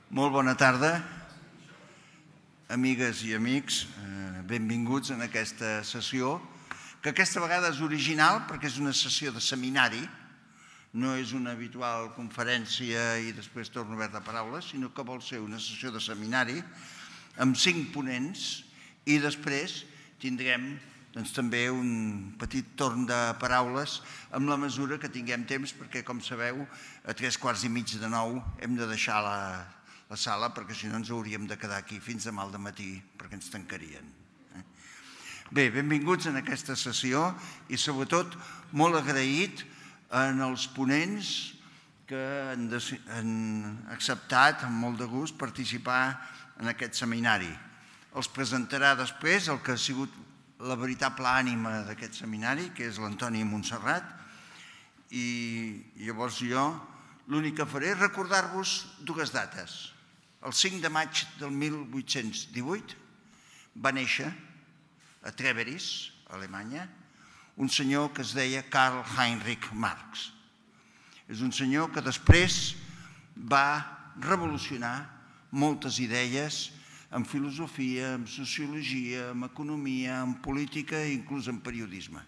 Molt bona tarda, amigues i amics, benvinguts en aquesta sessió, que aquesta vegada és original perquè és una sessió de seminari, no és una habitual conferència i després torn obert de paraules, sinó que vol ser una sessió de seminari amb 5 ponents i després tindrem també un petit torn de paraules amb la mesura que tinguem temps perquè, com sabeu, a 8:45 hem de deixar la sala perquè si no ens hauríem de quedar aquí fins demà al dematí perquè ens tancarien. Bé, benvinguts en aquesta sessió i sobretot molt agraït en els ponents que han acceptat amb molt de gust participar en aquest seminari. Els presentarà després el que ha sigut la veritable ànima d'aquest seminari, que és l'Antoni Montserrat, i llavors jo l'únic que faré és recordar-vos 2 dates. El 5 de maig del 1818 va néixer a Treveris, a Alemanya, un senyor que es deia Karl Heinrich Marx. És un senyor que després va revolucionar moltes idees en filosofia, en sociologia, en economia, en política i inclús en periodisme.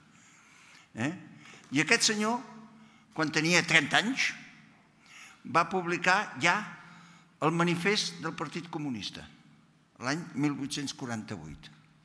I aquest senyor, quan tenia 30 anys, va publicar ja el manifest del Partit Comunista, l'any 1848.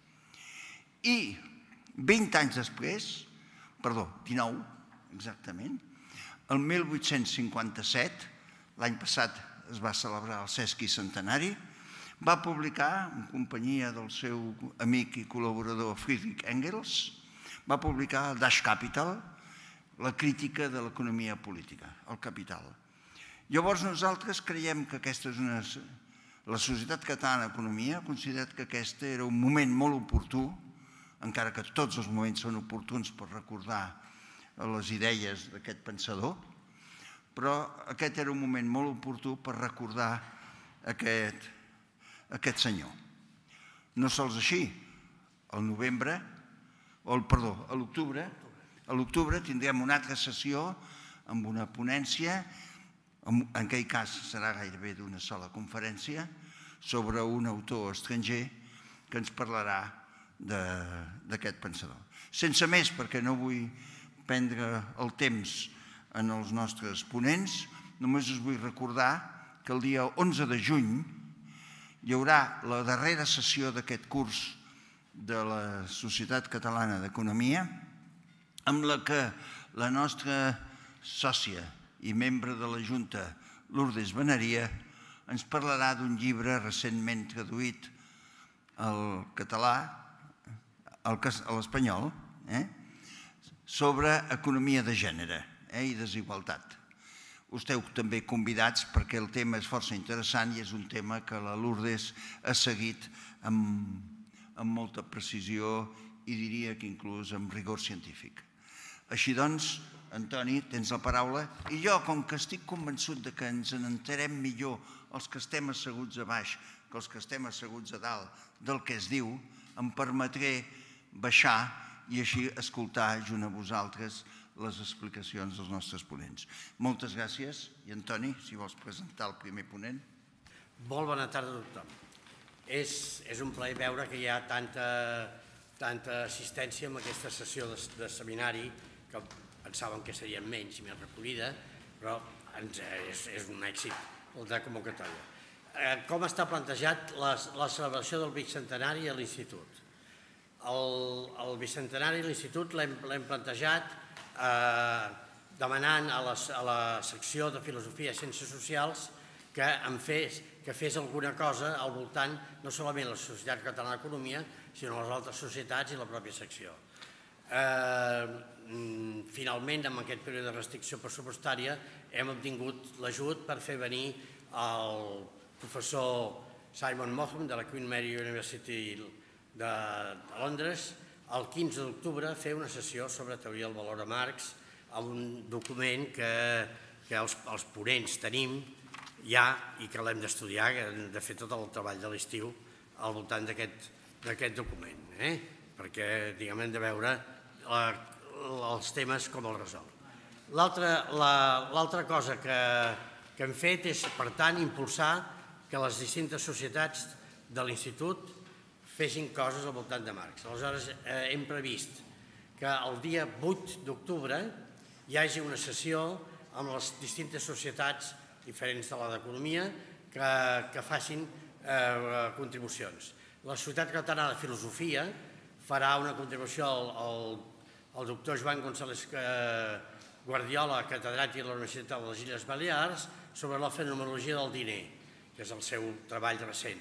I 20 anys després, 19 exactament, el 1857, l'any passat es va celebrar el sesqui centenari, va publicar, en companyia del seu amic i col·laborador Friedrich Engels, va publicar el Das Kapital, la crítica de l'economia política, el capital. Llavors nosaltres creiem que aquesta és la Societat Catalana d'Economia ha considerat que aquest era un moment molt oportú, encara que tots els moments són oportuns per recordar les idees d'aquest pensador, però aquest era un moment molt oportú per recordar aquest senyor. No sols així, a l'octubre tindrem una altra sessió amb una ponència, en aquell cas serà gairebé d'una sola conferència, sobre un autor estranger que ens parlarà d'aquest pensador. Sense més, perquè no vull prendre el temps en els nostres ponents, només us vull recordar que el dia 11 de juny hi haurà la darrera sessió d'aquest curs de la Societat Catalana d'Economia, amb la que la nostra sòcia i membre de la Junta, Lourdes Benaria, ens parlarà d'un llibre recentment traduït al català, a l'espanyol, sobre economia de gènere i desigualtat. Esteu també convidats perquè el tema és força interessant i és un tema que la Lourdes ha seguit amb molta precisió i diria que inclús amb rigor científic. Així doncs, Antoni, tens la paraula i jo, com que estic convençut que ens n'enterem millor els que estem asseguts a baix que els que estem asseguts a dalt del que es diu, em permetré baixar i així escoltar junt a vosaltres les explicacions dels nostres ponents. Moltes gràcies. I Antoni, si vols presentar el primer ponent. Molt bona tarda a tothom. És un plaer veure que hi ha tanta assistència en aquesta sessió de seminari, que pensàvem que serien menys i més recollida, però és un èxit el de convocatòria. Com està plantejat la celebració del bicentenari a l'Institut? El bicentenari a l'Institut l'hem plantejat demanant a la secció de Filosofia i Ciències Socials que fes alguna cosa al voltant no solament la Societat Catalana d'Economia, sinó les altres societats i la pròpia secció. Finalment, en aquest període de restricció pressupostària, hem obtingut l'ajut per fer venir el professor Simon Mogham de la Queen Mary University de Londres el 15 d'octubre a fer una sessió sobre teoria del valor a Marx amb un document que els ponents tenim ja i que l'hem d'estudiar, que hem de fer tot el treball de l'estiu al voltant d'aquest document, perquè hem de veure els temes com els resol. L'altra cosa que hem fet és, per tant, impulsar que les distintes societats de l'Institut fessin coses al voltant de Marx. Aleshores, hem previst que el dia 8 d'octubre hi hagi una sessió amb les distintes societats diferents de la d'Economia que facin contribucions. La Societat Catalana de Filosofia farà una contribució al doctor Joan González Guardiola, catedràtic de la Universitat de les Illes Balears, sobre la fenomenologia del diner, que és el seu treball recent.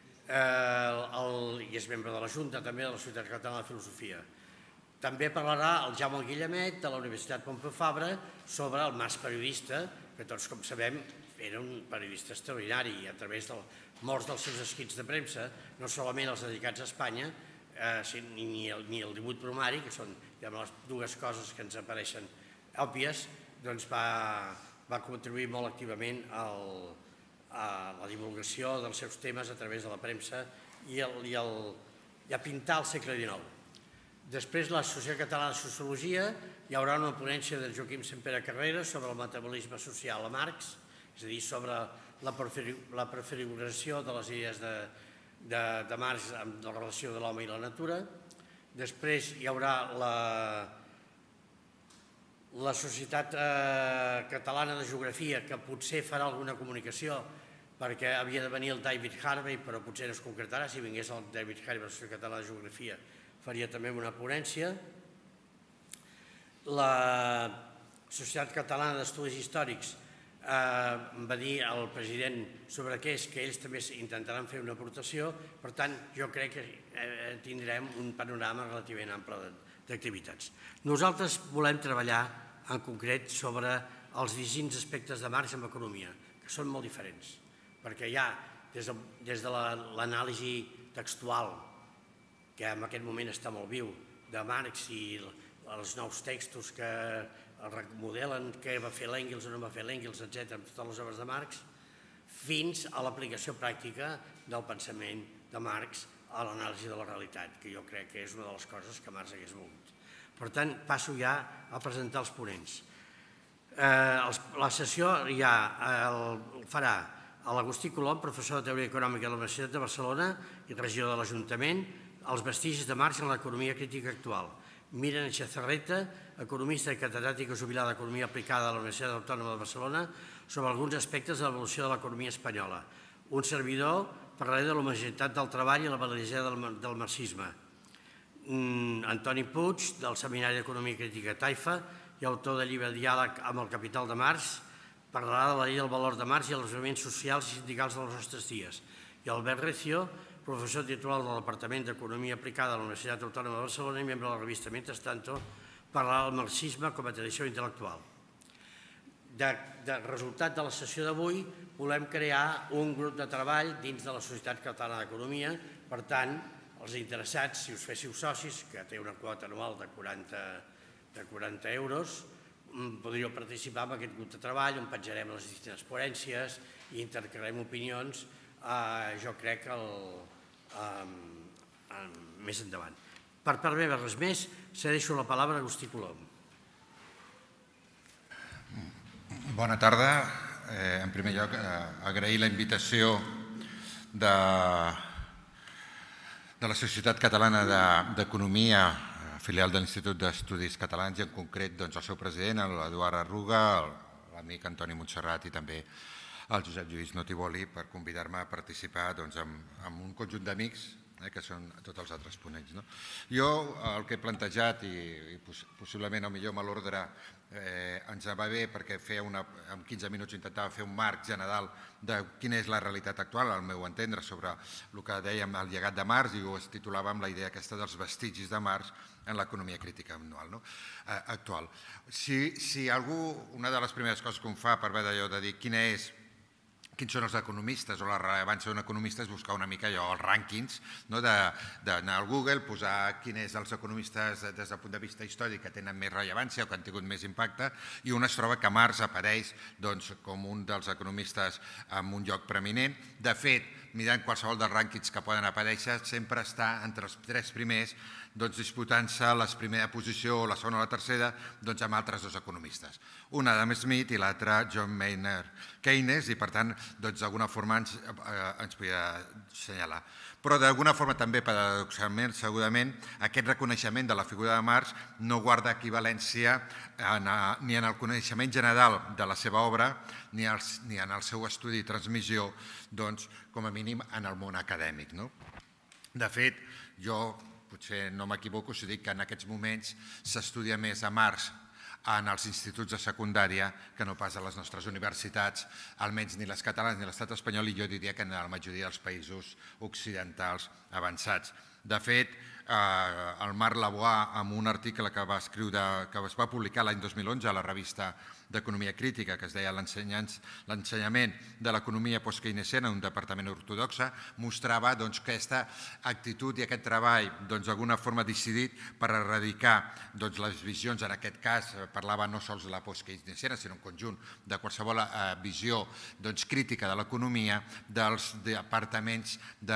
I és membre de la Junta també de la Societat Catalana de Filosofia. També parlarà el Jaume Guillemet de la Universitat Pompeu Fabra sobre el Marx periodista, que tots, com sabem, era un periodista extraordinari i a través de molts dels seus escrits de premsa, no solament els dedicats a Espanya, ni el 18 Bromari, que són les dues coses que ens apareixen òbvies, doncs va contribuir molt activament a la divulgació dels seus temes a través de la premsa i a pintar el segle XIX. Després, la Societat Catalana de Sociologia, hi haurà una ponència del Joaquim Sempere Carreras sobre el metabolisme social a Marx, és a dir, sobre la prefiguració de les idees de Marx en la relació de l'home i la natura. Després hi haurà la Societat Catalana de Geografia, que potser farà alguna comunicació perquè havia de venir el David Harvey, però potser no es concretarà. Si vingués el David Harvey a la Societat Catalana de Geografia, faria també una ponència. La Societat Catalana d'Estudis Històrics va dir al president sobre què és, que ells també intentaran fer una aportació. Per tant, jo crec que tindrem un panorama relativament ample d'activitats. Nosaltres volem treballar en concret sobre els distints aspectes de Marx en economia, que són molt diferents, perquè hi ha des de l'anàlisi textual, que en aquest moment està molt viu, de Marx i els nous textos que el remodelen, què va fer l'Engels o no va fer l'Engels, etc., amb totes les obres de Marx, fins a l'aplicació pràctica del pensament de Marx a l'anàlisi de la realitat, que jo crec que és una de les coses que Marx hagués volgut. Per tant, passo ja a presentar els ponents. La sessió ja farà l'Agustí Colom, professor de Teoria Econòmica de la Universitat de Barcelona i regidor de l'Ajuntament, els vestigis de Marx en l'economia crítica actual. Miren Echezarreta, economista i catedràtica jubilada d'Economia Aplicada de la Universitat Autònoma de Barcelona, sobre alguns aspectes de l'evolució de l'economia espanyola. Un servidor parlaré de l'homogeneïtat del treball i la validesa del marxisme. Antoni Puig, del Seminari d'Economia Crítica Taifa i autor del llibre Diàleg amb el capital de Marx, parlarà de la llei del valor de Marx i els moviments socials i sindicals dels nostres dies. I Albert Recio, professor titular del Departament d'Economia Aplicada de la Universitat Autònoma de Barcelona i membre de la revista Mientras Tanto, parlarà del marxisme com a tradició intel·lectual. De resultat de la sessió d'avui, volem crear un grup de treball dins de la Societat Catalana d'Economia. Per tant, els interessats, si us féssiu socis, que té una quota anual de 40 euros, podríeu participar en aquest grup de treball on penjarem les distintes ponències i intercanviarem opinions, jo crec que més endavant. Per part meva, res més, cedeixo la paraula a Agustí Colom. Bona tarda. En primer lloc, agrair la invitació de la Societat Catalana d'Economia, filial de l'Institut d'Estudis Catalans, i en concret el seu president, l'Eduard Arruga, l'amic Antoni Montserrat i també el Josep Lluís Notiboli, per convidar-me a participar en un conjunt d'amics que són tots els altres ponents. Jo el que he plantejat, i possiblement millor me l'ordre ens va bé perquè en 15 minuts intentava fer un marc general de quina és la realitat actual, al meu entendre, sobre el que dèiem el llegat de Marx, i ho titulava amb la idea aquesta dels vestigis de Marx en l'economia crítica actual. Si algú, una de les primeres coses que em fa per haver de dir quins són els economistes o la rellevància d'un economista és buscar una mica allò, els rànquings, d'anar al Google, posar quins són els economistes des del punt de vista històric que tenen més rellevància o que han tingut més impacte, i un es troba que Marx apareix com un dels economistes en un lloc preeminent. De fet, mirant qualsevol dels rànquings que poden aparèixer, sempre està entre els 3 primers, disputant-se la primera posició o la segona o la tercera amb altres 2 economistes. Un Adam Smith i l'altre John Maynard Keynes, i per tant, d'alguna forma ens podia assenyalar. Però d'alguna forma també, paradoxalment, segurament, aquest reconeixement de la figura de Marx no guarda equivalència ni en el coneixement general de la seva obra ni en el seu estudi i transmissió, com a mínim en el món acadèmic. De fet, jo potser no m'equivoco si dic que en aquests moments s'estudia més a Marx en els instituts de secundària que no pas a les nostres universitats, almenys ni les catalanes ni l'estat espanyol, i jo diria que en la majoria dels països occidentals avançats. De fet, el Marc Lavoie, en un article que es va publicar l'any 2011 a la revista d'Economia Crítica, que es deia l'ensenyament de l'economia post-keynesiana en un departament ortodoxa, mostrava que aquesta actitud i aquest treball d'alguna forma decidit per erradicar les visions, en aquest cas parlava no sols de la post-keynesiana, sinó un conjunt de qualsevol visió crítica de l'economia dels departaments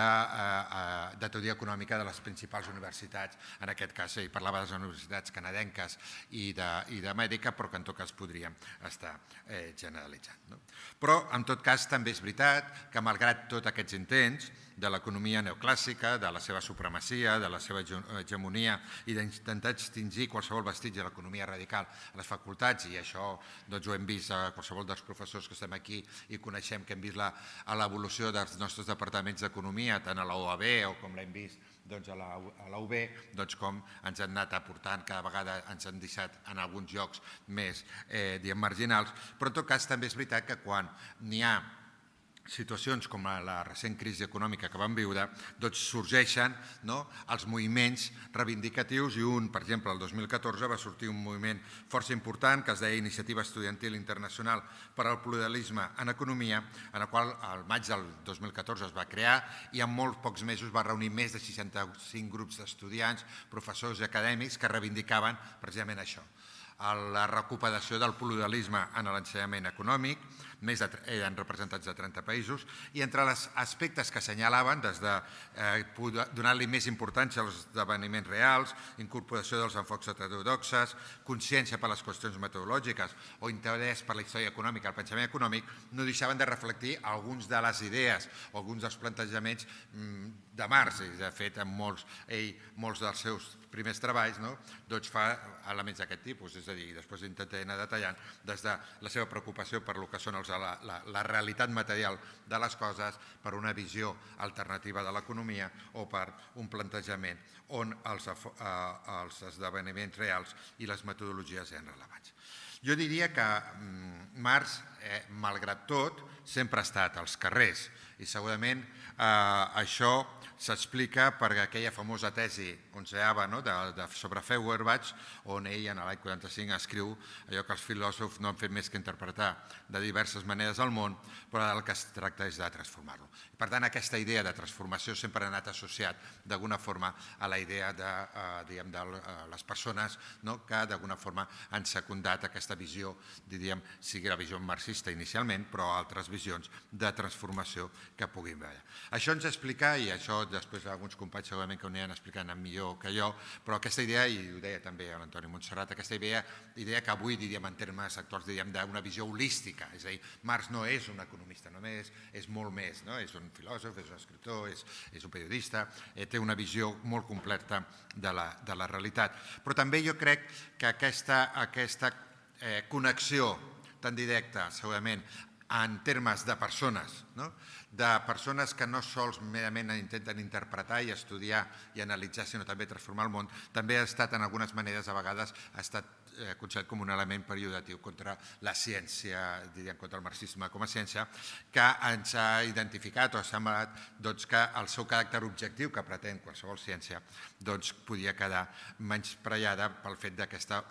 de teoria econòmica de les principals universitats. En aquest cas ell parlava de les universitats canadenques i d'Amèrica, però que en tot cas podríem estar generalitzant. Però, en tot cas, també és veritat que, malgrat tots aquests intents de l'economia neoclàssica, de la seva supremacia, de la seva hegemonia i d'intentar extingir qualsevol vestig de l'economia radical a les facultats, i això ho hem vist a qualsevol dels professors que estem aquí i coneixem que hem vist l'evolució dels nostres departaments d'economia, tant a la UAB o com l'hem vist a la UB, com ens han anat aportant, cada vegada ens han deixat en alguns llocs més marginals, però en tot cas també és veritat que quan n'hi ha situacions com la recent crisi econòmica que vam viure, sorgeixen els moviments reivindicatius, i per exemple, el 2014 va sortir un moviment força important que es deia Iniciativa Estudiantil Internacional per al Pluralisme en Economia, en el qual al maig del 2014 es va crear i en molt pocs mesos va reunir més de 65 grups d'estudiants, professors i acadèmics que reivindicaven precisament això, la recuperació del pluralisme en l'ensenyament econòmic. Eren representats de 30 països, i entre els aspectes que assenyalaven, des de donar-li més importància als esdeveniments reals, incorporació dels enfocs heterodoxes, consciència per les qüestions metodològiques o interès per la història econòmica, el pensament econòmic, no deixaven de reflectir alguns de les idees o alguns dels plantejaments de Marx. De fet, en molts dels seus primers treballs fa elements d'aquest tipus, és a dir, després intentaré anar detallant des de la seva preocupació per el que són la realitat material de les coses, per una visió alternativa de l'economia o per un plantejament on els esdeveniments reals i les metodologies eren rellevants. Jo diria que Marx, malgrat tot, sempre ha estat als carrers, i segurament això s'explica per aquella famosa tesi onceava sobre Feuerbach, on ell en l'any 45 escriu allò que els filòsofs no han fet més que interpretar de diverses maneres el món, però el que es tracta és de transformar-lo. Per tant, aquesta idea de transformació sempre ha anat associat d'alguna forma a la idea de les persones que d'alguna forma han secundat aquesta visió, diríem, sigui la visió marxista inicialment, però altres visions de transformació que puguin veure. Això ens explica, i això després alguns companys segurament que ho aniran explicant millor que jo, però aquesta idea, i ho deia també l'Antoni Montserrat, aquesta idea que avui diríem en termes actuals d'una visió holística, és a dir, Marx no és un economista només, és molt més, és un filòsof, és un escriptor, és un periodista, té una visió molt completa de la realitat. Però també jo crec que aquesta connexió tan directa, segurament, en termes de persones, de persones que no sols merament intenten interpretar i estudiar i analitzar, sinó també transformar el món, també ha estat, en algunes maneres, a vegades, ha estat considerat com un element pejoratiu contra la ciència, diríem, contra el marxisme com a ciència, que ens ha identificat o ha semblat que el seu caràcter objectiu que pretén qualsevol ciència podia quedar menyspreada pel fet d'aquesta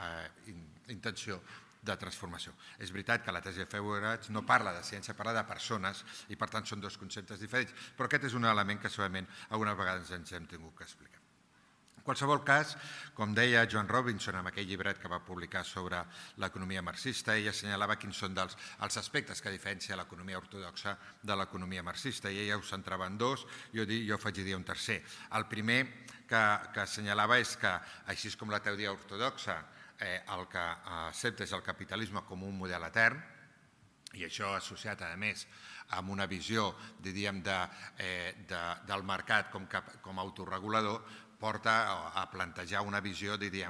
intenció de transformació. És veritat que la tesi de Feuerbach no parla de ciència, parla de persones, i per tant són dos conceptes diferents, però aquest és un element que segurament algunes vegades ens hem tingut que explicar. qualsevol cas, com deia Joan Robinson en aquell llibret que va publicar sobre l'economia marxista, ella assenyalava quins són els aspectes que diferencia l'economia ortodoxa de l'economia marxista, i ella ho centrava en dos, jo faig dir un tercer. El primer que assenyalava és que, així com la teoria ortodoxa, el que accepta és el capitalisme com un model etern, i això associat, a més, amb una visió, diríem, del mercat com a autorregulador, porta a plantejar una visió, diríem,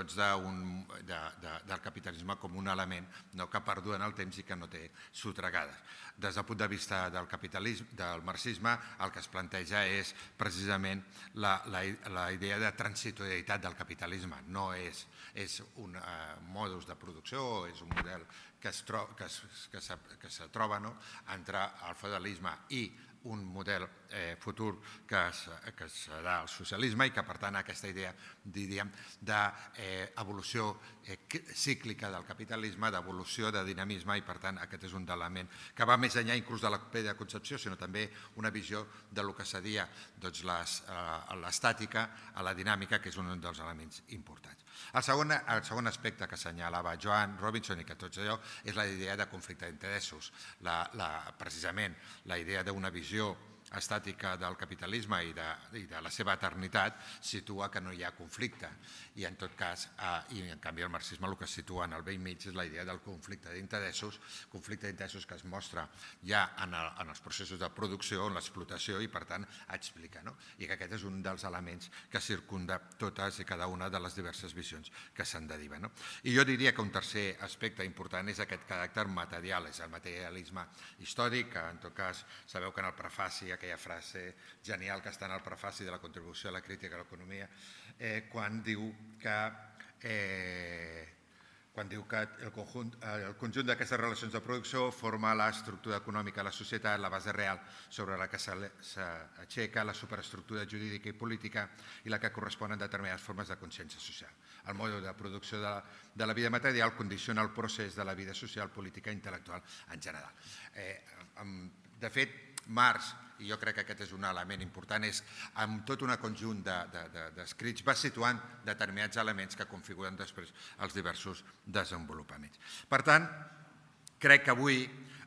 del capitalisme com un element que perdura en el temps i que no té sotragades. Des del punt de vista del marxisme, el que es planteja és precisament la idea de transitorietat del capitalisme. No és un modus de producció, és un model que se troba entre el feudalisme i un model futur que serà el socialisme i que, per tant, aquesta idea, diríem, d'evolució cíclica del capitalisme, d'evolució de dinamisme, i, per tant, aquest és un element que va més enllà inclús de la pròpia concepció, sinó també una visió del que seria l'estàtica a la dinàmica, que és un dels elements importants. El segon aspecte que assenyalava Joan Robinson, i que tots allò, és la idea de conflicte d'interessos. Precisament la idea d'una visió estàtica del capitalisme i de la seva eternitat situa que no hi ha conflicte, i en tot cas, i en canvi el marxisme el que situa en el vell mig és la idea del conflicte d'interessos que es mostra ja en els processos de producció, en l'explotació, i per tant explica, i que aquest és un dels elements que circunda totes i cada una de les diverses visions que se'n deriven. I jo diria que un tercer aspecte important és aquest caràcter material, és el materialisme històric, que en tot cas sabeu que en el prefaci, aquella frase genial que està en el prefaci de la contribució a la crítica a l'economia, quan diu que el conjunt d'aquestes relacions de producció forma l'estructura econòmica de la societat, la base real sobre la que s'aixeca la superestructura jurídica i política i la que correspon a determinades formes de consciència social. El mode de producció de la vida material condiciona el procés de la vida social, política i intel·lectual en general. De fet, Marx, i jo crec que aquest és un element important, és amb tot un conjunt d'escrits va situant determinats elements que configuren després els diversos desenvolupaments. Per tant, crec que avui,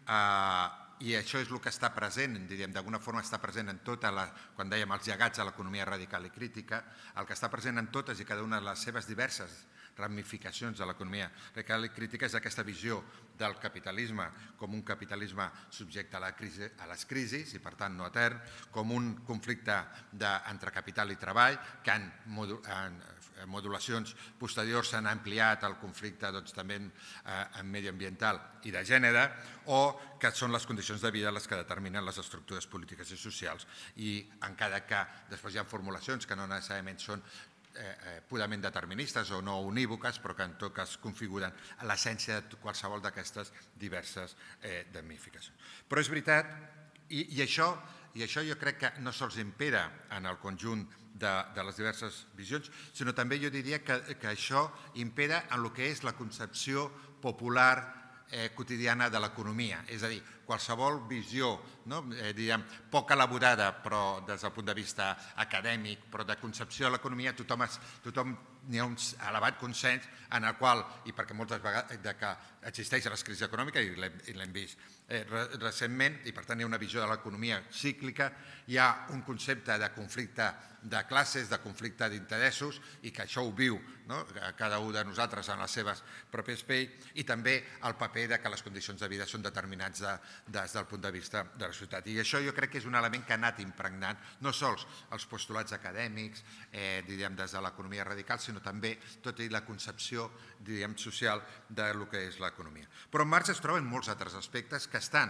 i això és el que està present, diríem, d'alguna forma està present en tota la, quan dèiem els llegats a l'economia radical i crítica, el que està present en totes i cada una de les seves diverses ramificacions de l'economia radical i crítica és aquesta visió del capitalisme com un capitalisme subjecte a les crisis i, per tant, no etern, com un conflicte entre capital i treball, que en modulacions posteriors s'han ampliat el conflicte també en mediambiental i de gènere, o que són les condicions de vida les que determinen les estructures polítiques i socials, i encara que després hi ha formulacions que no necessàriament són purament deterministes o no unívoques, però que en tot cas configuren l'essència de qualsevol d'aquestes diverses ramificacions. Però és veritat, i això jo crec que no sols impera en el conjunt de les diverses visions, sinó també jo diria que això impera en el que és la concepció popular quotidiana de l'economia, és a dir, qualsevol visió, diríem, poc elaborada, però des del punt de vista acadèmic, però de concepció de l'economia, tothom n'hi ha un elevat consens en el qual, i perquè moltes vegades que existeix la crisi econòmica, i l'hem vist recentment, i per tant hi ha una visió de l'economia cíclica, hi ha un concepte de conflicte de classes, de conflicte d'interessos, i que això ho viu cada un de nosaltres en les seves pròpies pells, i també el paper que les condicions de vida són determinats des del punt de vista de la societat. I això jo crec que és un element que ha anat impregnant no sols els postulats acadèmics, diríem, des de l'economia radical, sinó també tota la concepció, diríem, social del que és l'economia. Però en Marx es troben molts altres aspectes que estan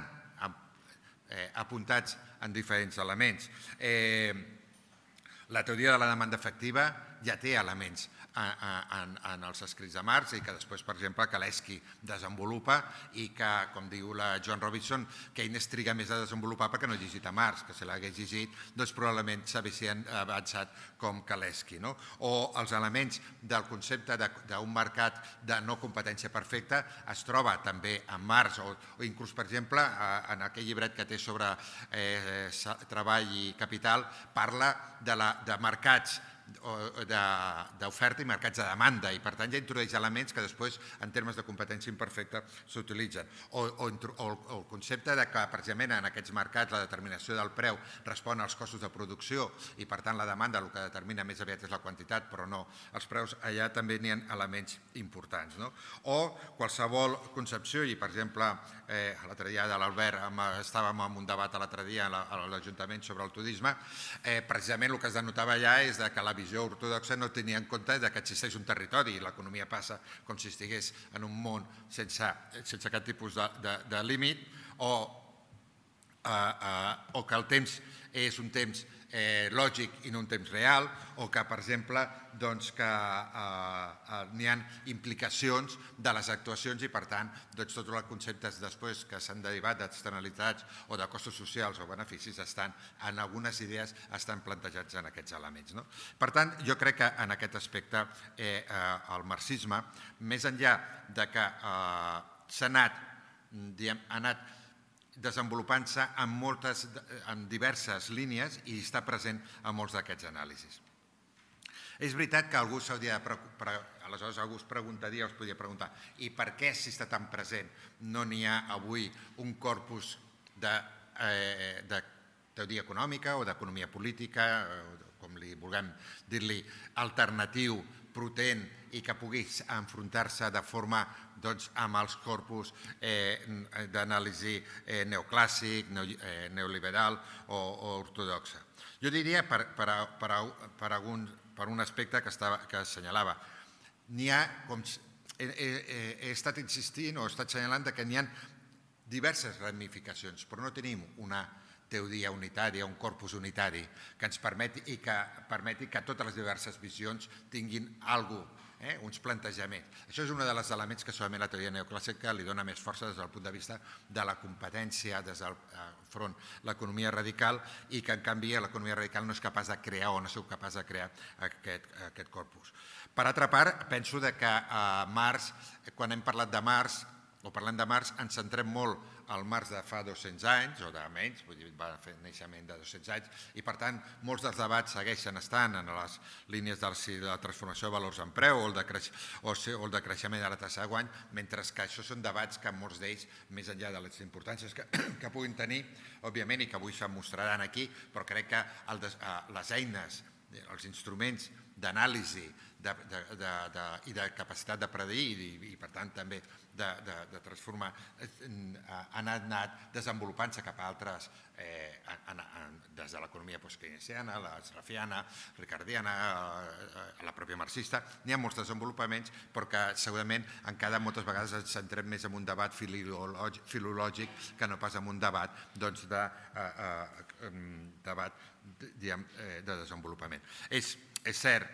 apuntats en diferents elements. La teoria de la demanda efectiva ja té elements en els escrits de Marx i que després, per exemple, Kalecki desenvolupa i que, com diu la Joan Robinson, Keynes triga més a desenvolupar perquè no ha llegit a Marx, que si l'hagués llegit, doncs probablement s'haguessin avançat com Kalecki. O els elements del concepte d'un mercat de no competència perfecta es troba també en Marx, o inclús, per exemple, en aquell llibret que té sobre treball i capital, parla de mercats d'oferta i mercats de demanda, i per tant ja introdueix elements que després, en termes de competència imperfecta, s'utilitzen. O el concepte de que, precisament, en aquests mercats la determinació del preu respon als costos de producció i, per tant, la demanda el que determina més aviat és la quantitat, però no els preus, allà també n'hi ha elements importants. O qualsevol concepció, i per exemple, l'altre dia de l'Albert estàvem en un debat l'altre dia a l'Ajuntament sobre el turisme, precisament el que es denotava allà és que la visió ortodoxa no tenia en compte que existeix un territori i l'economia passa com si estigués en un món sense cap tipus de límit, o que el temps és un temps lògic i no un temps real, o que, per exemple, n'hi ha implicacions de les actuacions i, per tant, tots els conceptes després que s'han derivat d'externalitats o de costos socials o beneficis en algunes idees estan plantejats en aquests elements. Per tant, jo crec que en aquest aspecte el marxisme, més enllà de que s'ha anat desenvolupant-se en diverses línies i està present en molts d'aquests anàlisis. És veritat que algú s'hauria de preocupar, aleshores algú es preguntaria o es podria preguntar i per què, si està tan present, no n'hi ha avui un corpus de teoria econòmica o d'economia política, com li vulguem dir-li, alternatiu, potent i que pugui enfrontar-se de forma amb els corpus d'anàlisi neoclàssic, neoliberal o ortodoxa. Jo diria, per un aspecte que assenyalava, he estat insistint o he estat assenyalant que n'hi ha diverses ramificacions, però no tenim una teoria unitària, un corpus unitari que ens permeti que totes les diverses visions tinguin alguna cosa, uns plantejaments. Això és un dels elements que solament la teoria neoclàssica li dona més força des del punt de vista de la competència des del front l'economia radical i que en canvi l'economia radical no és capaç de crear o no és capaç de crear aquest corpus. Per altra part, penso que Marx, quan hem parlat de Marx o parlant de Marx, ens centrem molt al Marx de fa 200 anys o de menys, vull dir, va fer naixement de 200 anys, i per tant molts dels debats segueixen estant en les línies de la transformació de valors en preu o el de creixement de la taxa de guany, mentre que això són debats que molts d'ells, més enllà de les importàncies que puguin tenir, òbviament, i que avui se'n mostraran aquí, però crec que les eines, els instruments d'anàlisi i de capacitat de predir i, per tant, també de transformar, han anat desenvolupant-se cap a altres, des de l'economia postkeynesiana, la srafiana, ricardiana, la pròpia marxista. N'hi ha molts desenvolupaments, però que segurament encara moltes vegades ens centrem més en un debat filològic que no pas en un debat de desenvolupament. És cert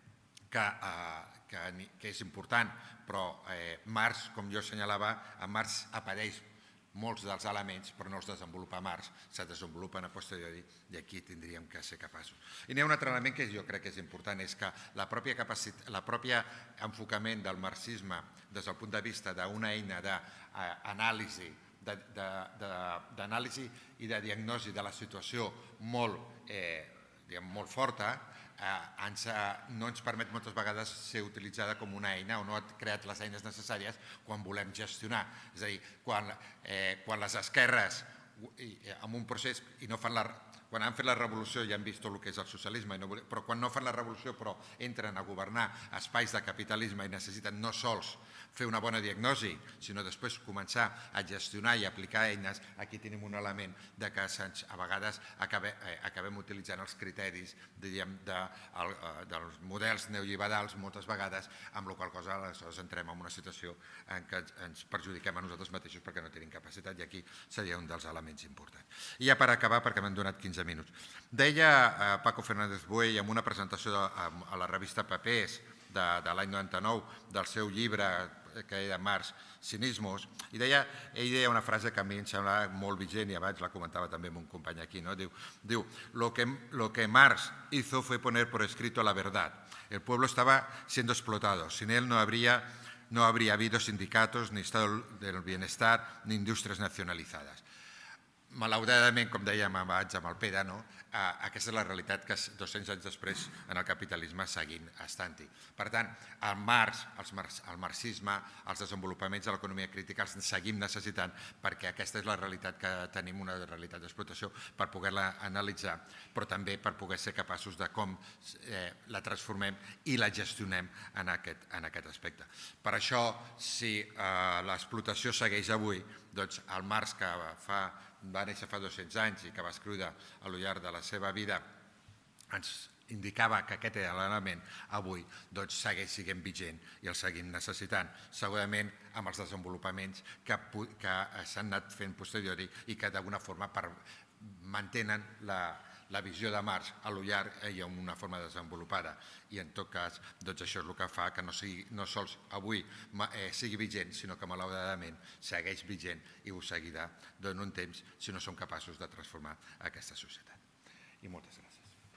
que és important, però Marx, com jo assenyalava, a Marx apareix molts dels elements, però no els desenvolupa Marx, se desenvolupen a posteriori i aquí tindríem que ser capaços. I n'hi ha un altre element que jo crec que és important, és que la pròpia enfocament del marxisme des del punt de vista d'una eina d'anàlisi i de diagnosi de la situació molt forta, no ens permet moltes vegades ser utilitzada com una eina o no ha creat les eines necessàries quan volem gestionar. És a dir, quan les esquerres en un procés i no fan quan han fet la revolució ja han vist tot el que és el socialisme, però quan no fan la revolució però entren a governar espais de capitalisme i necessiten no sols fer una bona diagnosi, sinó després començar a gestionar i aplicar eines, aquí tenim un element que a vegades acabem utilitzant els criteris dels models neoliberals moltes vegades, amb la qual cosa aleshores entrem en una situació en què ens perjudiquem a nosaltres mateixos perquè no tenim capacitat i aquí seria un dels elements importants. I ja per acabar, perquè m'han donat 15 minuts. Deia Paco Fernández Buey en una presentació a la revista Papers de l'any 99 del seu llibre que era Marx, Cinismos, i ell deia una frase que a mi em sembla molt vigent i abans la comentava també amb un company aquí, diu, lo que Marx hizo fue poner por escrito la verdad. El pueblo estaba siendo explotado. Sin él no habría habido sindicatos, ni estado del bienestar, ni indústries nacionalitzades. Malauradament, com dèiem abans amb el Pere, aquesta és la realitat que 200 anys després en el capitalisme seguim estant-hi. Per tant, el marxisme, els desenvolupaments de l'economia crítica els seguim necessitant perquè aquesta és la realitat que tenim, una realitat d'explotació, per poder-la analitzar, però també per poder ser capaços de com la transformem i la gestionem en aquest aspecte. Per això, si l'explotació segueix avui, doncs el Marx, que va néixer fa 200 anys i que va escriure al llarg de la seva vida, ens indicava que aquest era l'element, avui segueix sent vigent i el seguim necessitant, segurament amb els desenvolupaments que s'han anat fent posteriori i que d'alguna forma mantenen la visió de Marx a lo llarg i en una forma desenvolupada. I en tot cas, això és el que fa que no sols avui sigui vigent, sinó que malauradament segueix vigent i ho seguirà durant un temps si no som capaços de transformar aquesta societat. I moltes gràcies.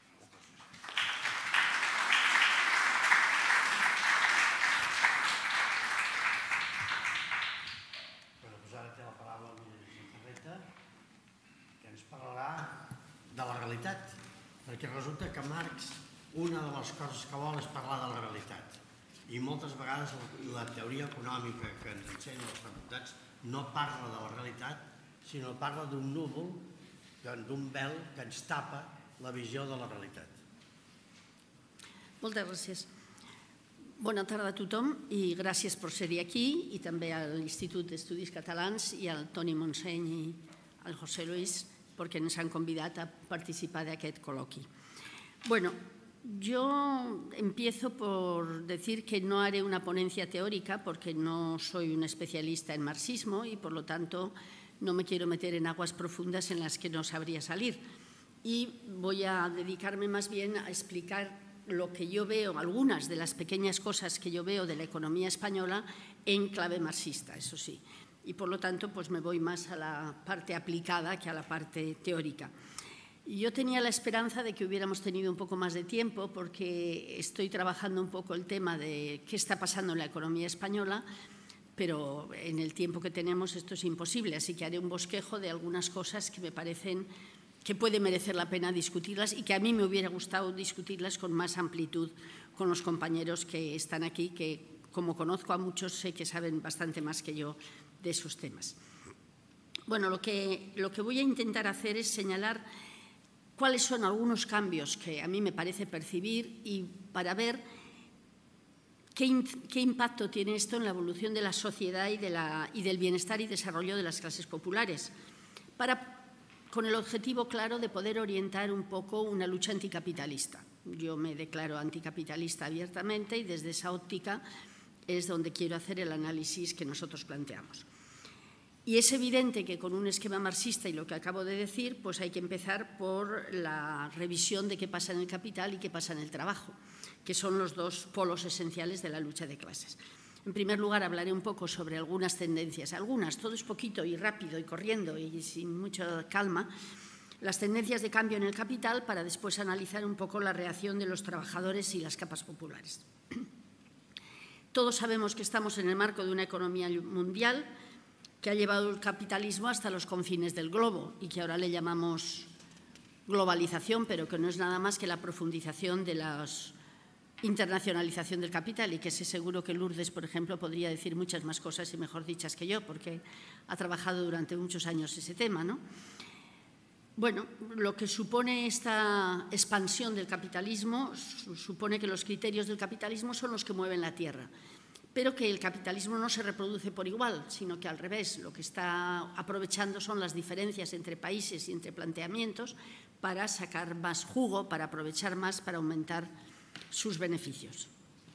Ara té la paraula el ministre Ferreta, que ens parlarà de la realitat, perquè resulta que Marx una de les coses que vol és parlar de la realitat i moltes vegades la teoria econòmica que ens ensenya a les facultats no parla de la realitat, sinó parla d'un núvol, d'un vel que ens tapa la visió de la realitat. Moltes gràcies. Bona tarda a tothom i gràcies per ser aquí i també a l'Institut d'Estudis Catalans i al Toni Montseny i al José Luis perquè ens han convidat a participar d'aquest col·loqui. Bueno, yo empiezo por decir que no haré una ponencia teórica porque no soy un especialista en marxismo y por lo tanto no me quiero meter en aguas profundas en las que no sabría salir. Y voy a dedicarme más bien a explicar lo que yo veo, algunas de las pequeñas cosas que yo veo de la economía española en clave marxista, eso sí. Y por lo tanto, pues me voy más a la parte aplicada que a la parte teórica. Yo tenía la esperanza de que hubiéramos tenido un poco más de tiempo porque estoy trabajando un poco el tema de qué está pasando en la economía española, pero en el tiempo que tenemos esto es imposible, así que haré un bosquejo de algunas cosas que me parecen que puede merecer la pena discutirlas y que a mí me hubiera gustado discutirlas con más amplitud con los compañeros que están aquí, que como conozco a muchos sé que saben bastante más que yo de esos temas. Bueno, lo que voy a intentar hacer es señalar cuáles son algunos cambios que a mí me parece percibir y para ver qué impacto tiene esto en la evolución de la sociedad y del bienestar y desarrollo de las clases populares, con el objetivo claro de poder orientar un poco una lucha anticapitalista. Yo me declaro anticapitalista abiertamente y desde esa óptica es donde quiero hacer el análisis que nosotros planteamos. Y es evidente que con un esquema marxista y lo que acabo de decir, pues hay que empezar por la revisión de qué pasa en el capital y qué pasa en el trabajo, que son los dos polos esenciales de la lucha de clases. En primer lugar, hablaré un poco sobre algunas tendencias, todo es poquito y rápido y corriendo y sin mucha calma, las tendencias de cambio en el capital para después analizar un poco la reacción de los trabajadores y las capas populares. Todos sabemos que estamos en el marco de una economía mundial que ha llevado el capitalismo hasta los confines del globo y que ahora le llamamos globalización, pero que no es nada más que la profundización de la internacionalización del capital y que sé seguro que Lourdes, por ejemplo, podría decir muchas más cosas y mejor dichas que yo, porque ha trabajado durante muchos años ese tema, ¿no? Bueno, lo que supone esta expansión del capitalismo supone que los criterios del capitalismo son los que mueven la tierra, pero que el capitalismo no se reproduce por igual, sino que al revés, lo que está aprovechando son las diferencias entre países y entre planteamientos para sacar más jugo, para aprovechar más, para aumentar sus beneficios.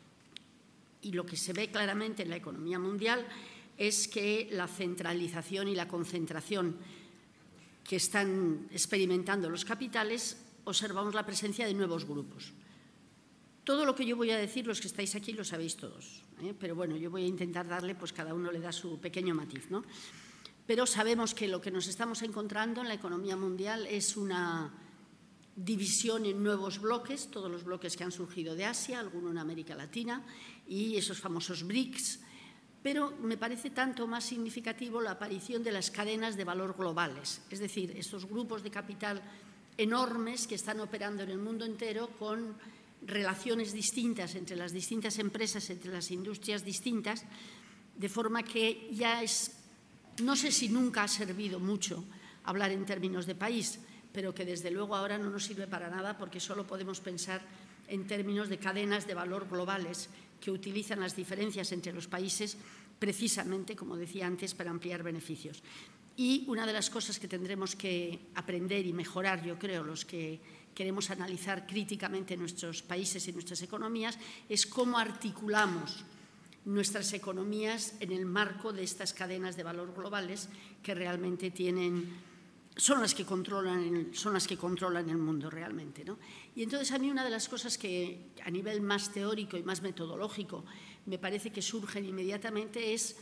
Y lo que se ve claramente en la economía mundial es que la centralización y la concentración que están experimentando los capitales, observamos la presencia de nuevos grupos. Todo lo que yo voy a decir, los que estáis aquí lo sabéis todos, pero bueno, yo voy a intentar darle, pues cada uno le da su pequeño matiz, ¿no? Pero sabemos que lo que nos estamos encontrando en la economía mundial es una división en nuevos bloques, todos los bloques que han surgido de Asia, alguno en América Latina y esos famosos BRICS, pero me parece tanto más significativo la aparición de las cadenas de valor globales, es decir, estos grupos de capital enormes que están operando en el mundo entero con relaciones distintas entre las distintas empresas, entre las industrias distintas, de forma que ya no sé si nunca ha servido mucho hablar en términos de país, pero que desde luego ahora no nos sirve para nada porque solo podemos pensar en términos de cadenas de valor globales que utilizan las diferencias entre los países precisamente, como decía antes, para ampliar beneficios. Y una de las cosas que tendremos que aprender y mejorar, yo creo, los que queremos analizar críticamente nuestros países y nuestras economías, es cómo articulamos nuestras economías en el marco de estas cadenas de valor globales que realmente son las que controlan el mundo realmente, ¿no? Y entonces a mí una de las cosas que a nivel más teórico y más metodológico me parece que surgen inmediatamente es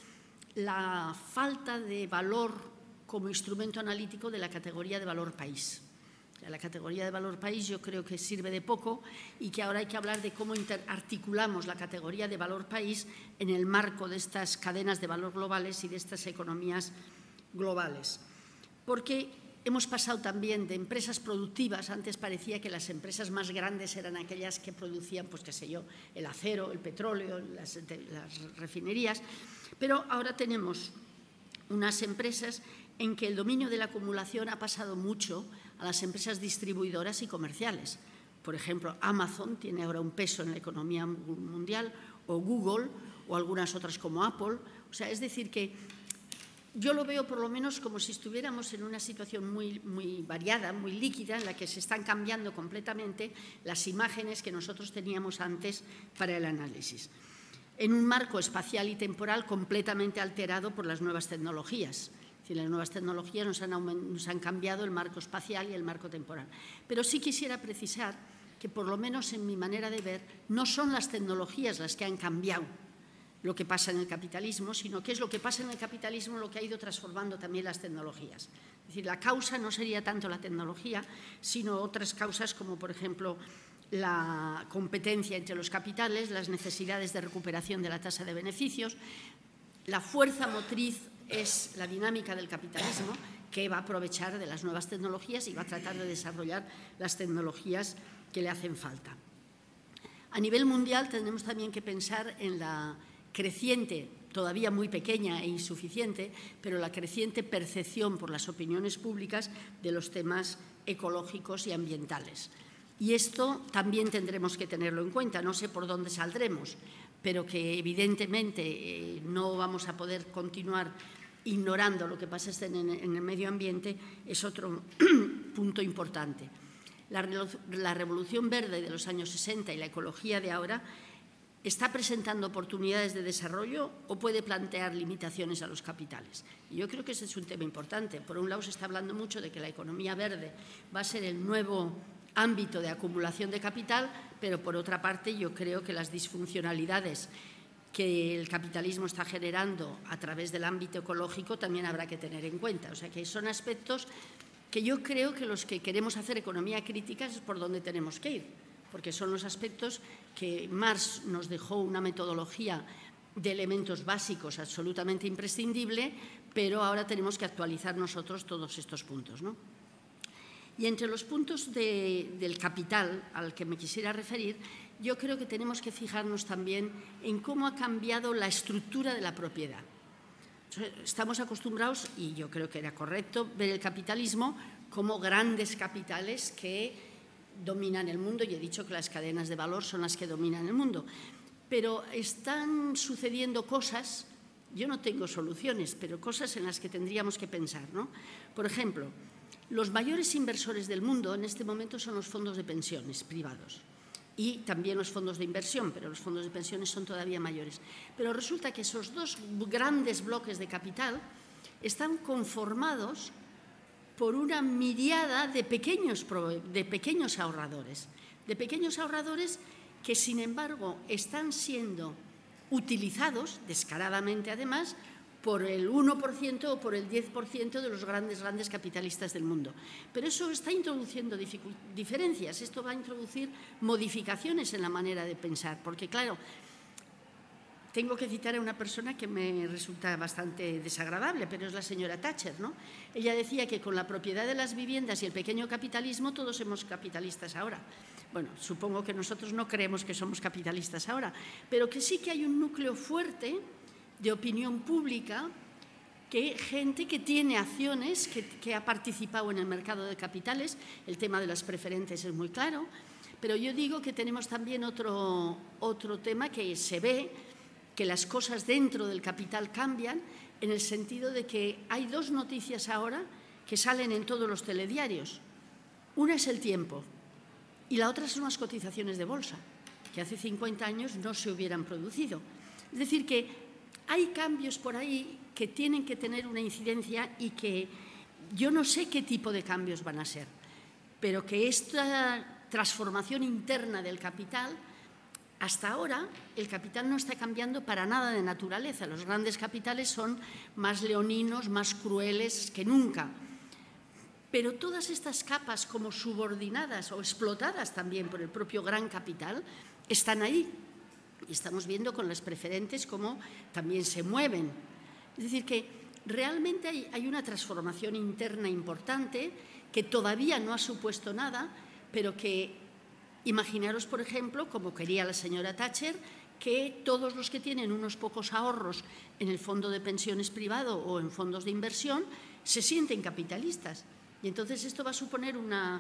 la falta de valor como instrumento analítico de la categoría de valor país. La categoría de valor país yo creo que sirve de poco y que ahora hay que hablar de cómo articulamos la categoría de valor país en el marco de estas cadenas de valor globales y de estas economías globales. Porque hemos pasado también de empresas productivas, antes parecía que las empresas más grandes eran aquellas que producían, pues qué sé yo, el acero, el petróleo, las refinerías, pero ahora tenemos unas empresas en que el dominio de la acumulación ha pasado mucho a las empresas distribuidoras y comerciales. Por ejemplo, Amazon tiene ahora un peso en la economía mundial, o Google, o algunas otras como Apple. O sea, es decir que yo lo veo por lo menos como si estuviéramos en una situación muy variada, muy líquida, en la que se están cambiando completamente las imágenes que nosotros teníamos antes para el análisis, en un marco espacial y temporal completamente alterado por las nuevas tecnologías. Es decir, las nuevas tecnologías nos han cambiado el marco espacial y el marco temporal. Pero sí quisiera precisar que, por lo menos en mi manera de ver, no son las tecnologías las que han cambiado lo que pasa en el capitalismo, sino que es lo que pasa en el capitalismo lo que ha ido transformando también las tecnologías. Es decir, la causa no sería tanto la tecnología, sino otras causas como, por ejemplo, la competencia entre los capitales, las necesidades de recuperación de la tasa de beneficios. La fuerza motriz es la dinámica del capitalismo, que va a aprovechar de las nuevas tecnologías y va a tratar de desarrollar las tecnologías que le hacen falta. A nivel mundial tenemos también que pensar en la creciente, todavía muy pequeña e insuficiente, pero la creciente percepción por las opiniones públicas de los temas ecológicos y ambientales. Y esto también tendremos que tenerlo en cuenta. No sé por dónde saldremos, pero que evidentemente no vamos a poder continuar ignorando lo que pasa en el medio ambiente es otro punto importante. La revolución verde de los años 60 y la ecología de ahora ¿está presentando oportunidades de desarrollo o puede plantear limitaciones a los capitales? Y yo creo que ese es un tema importante. Por un lado se está hablando mucho de que la economía verde va a ser el nuevo ámbito de acumulación de capital, pero por otra parte yo creo que las disfuncionalidades que el capitalismo está generando a través del ámbito ecológico también habrá que tener en cuenta. O sea que son aspectos que yo creo que los que queremos hacer economía crítica es por donde tenemos que ir, porque son los aspectos que Marx nos dejó una metodología de elementos básicos absolutamente imprescindible, pero ahora tenemos que actualizar nosotros todos estos puntos, ¿no? Y entre los puntos del capital al que me quisiera referir, yo creo que tenemos que fijarnos también en cómo ha cambiado la estructura de la propiedad. Estamos acostumbrados, y yo creo que era correcto, ver el capitalismo como grandes capitales que dominan el mundo, y he dicho que las cadenas de valor son las que dominan el mundo. Pero están sucediendo cosas, yo no tengo soluciones, pero cosas en las que tendríamos que pensar, ¿no? Por ejemplo, los mayores inversores del mundo en este momento son los fondos de pensiones privados y también los fondos de inversión, pero los fondos de pensiones son todavía mayores. Pero resulta que esos dos grandes bloques de capital están conformados por una miriada de pequeños ahorradores que, sin embargo, están siendo utilizados, descaradamente además, por el 1% o por el 10% de los grandes capitalistas del mundo. Pero eso está introduciendo diferencias, esto va a introducir modificaciones en la manera de pensar, porque claro, tengo que citar a una persona que me resulta bastante desagradable, pero es la señora Thatcher, ¿no? Ella decía que con la propiedad de las viviendas y el pequeño capitalismo todos somos capitalistas ahora. Bueno, supongo que nosotros no creemos que somos capitalistas ahora, pero que sí que hay un núcleo fuerte de opinión pública, que gente que tiene acciones, que ha participado en el mercado de capitales. El tema de las preferentes es muy claro, pero yo digo que tenemos también otro tema que se ve, que las cosas dentro del capital cambian, en el sentido de que hay dos noticias ahora que salen en todos los telediarios. Una es El Tiempo y la otra son las cotizaciones de bolsa, que hace 50 años no se hubieran producido. Es decir, que hay cambios por ahí que tienen que tener una incidencia y que yo no sé qué tipo de cambios van a ser, pero que esta transformación interna del capital, hasta ahora el capital no está cambiando para nada de naturaleza. Los grandes capitales son más leoninos, más crueles que nunca. Pero todas estas capas como subordinadas o explotadas también por el propio gran capital están ahí. Y estamos viendo con las preferentes cómo también se mueven. Es decir, que realmente hay una transformación interna importante que todavía no ha supuesto nada, pero que, imaginaros, por ejemplo, como quería la señora Thatcher, que todos los que tienen unos pocos ahorros en el fondo de pensiones privado o en fondos de inversión se sienten capitalistas. Y entonces esto va a suponer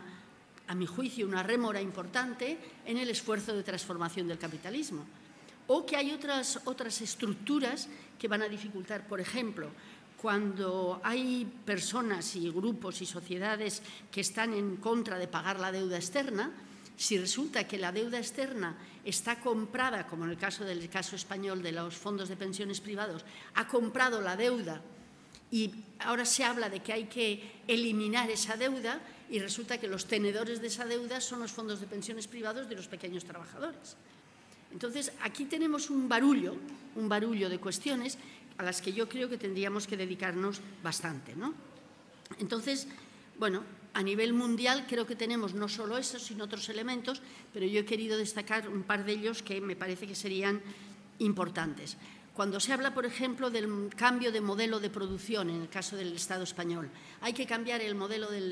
a mi juicio, una rémora importante en el esfuerzo de transformación del capitalismo. O que hay otras estructuras que van a dificultar. Por ejemplo, cuando hay personas y grupos y sociedades que están en contra de pagar la deuda externa, si resulta que la deuda externa está comprada, como en el caso del caso español de los fondos de pensiones privados, ha comprado la deuda y ahora se habla de que hay que eliminar esa deuda y resulta que los tenedores de esa deuda son los fondos de pensiones privados de los pequeños trabajadores. Entonces, aquí tenemos un barullo de cuestiones a las que yo creo que tendríamos que dedicarnos bastante, ¿no? Entonces, bueno, a nivel mundial creo que tenemos no solo eso, sino otros elementos, pero yo he querido destacar un par de ellos que me parece que serían importantes. Cuando se habla, por ejemplo, del cambio de modelo de producción, en el caso del Estado español, hay que cambiar el modelo del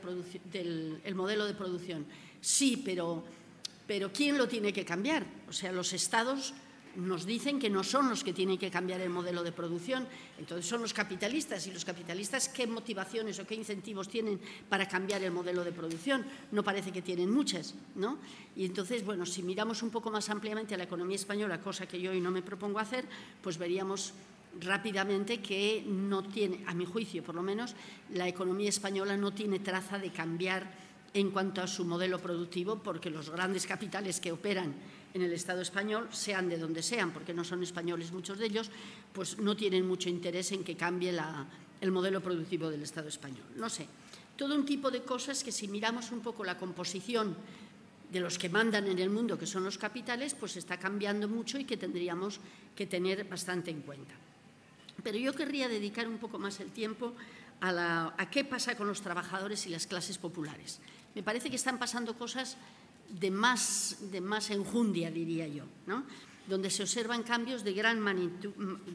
modelo de producción. Sí, pero ¿quién lo tiene que cambiar? O sea, los estados nos dicen que no son los que tienen que cambiar el modelo de producción, entonces son los capitalistas, y los capitalistas ¿qué motivaciones o qué incentivos tienen para cambiar el modelo de producción? No parece que tienen muchas, ¿no? Y entonces, bueno, si miramos un poco más ampliamente a la economía española, cosa que yo hoy no me propongo hacer, pues veríamos rápidamente que no tiene, a mi juicio por lo menos, la economía española no tiene traza de cambiar en cuanto a su modelo productivo, porque los grandes capitales que operan en el Estado español, sean de donde sean, porque no son españoles muchos de ellos, pues no tienen mucho interés en que cambie el modelo productivo del Estado español. No sé, todo un tipo de cosas que si miramos un poco la composición de los que mandan en el mundo, que son los capitales, pues está cambiando mucho y que tendríamos que tener bastante en cuenta. Pero yo querría dedicar un poco más el tiempo a qué pasa con los trabajadores y las clases populares. Me parece que están pasando cosas de más enjundia, diría yo, ¿no? Donde se observan cambios de gran magnitud.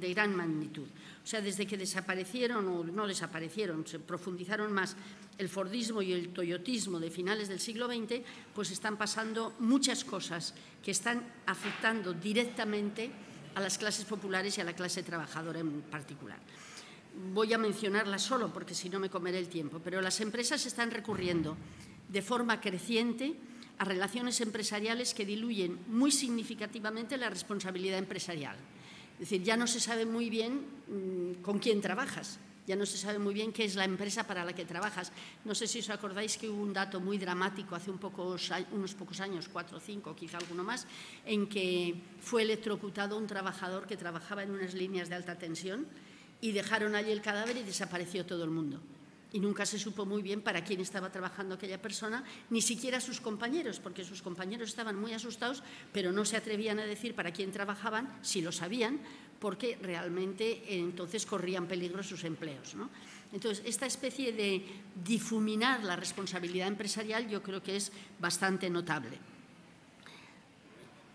O sea, desde que desaparecieron o no desaparecieron, se profundizaron más el fordismo y el toyotismo de finales del siglo XX, pues están pasando muchas cosas que están afectando directamente a las clases populares y a la clase trabajadora en particular. Voy a mencionarlas solo porque si no me comeré el tiempo, pero las empresas están recurriendo de forma creciente a relaciones empresariales que diluyen muy significativamente la responsabilidad empresarial. Es decir, ya no se sabe muy bien con quién trabajas, ya no se sabe muy bien qué es la empresa para la que trabajas. No sé si os acordáis que hubo un dato muy dramático hace unos pocos años, 4 o 5, quizá alguno más, en que fue electrocutado un trabajador que trabajaba en unas líneas de alta tensión y dejaron allí el cadáver y desapareció todo el mundo. Y nunca se supo muy bien para quién estaba trabajando aquella persona, ni siquiera sus compañeros, porque sus compañeros estaban muy asustados, pero no se atrevían a decir para quién trabajaban, si lo sabían, porque realmente entonces corrían peligro sus empleos, ¿no? Entonces, esta especie de difuminar la responsabilidad empresarial yo creo que es bastante notable.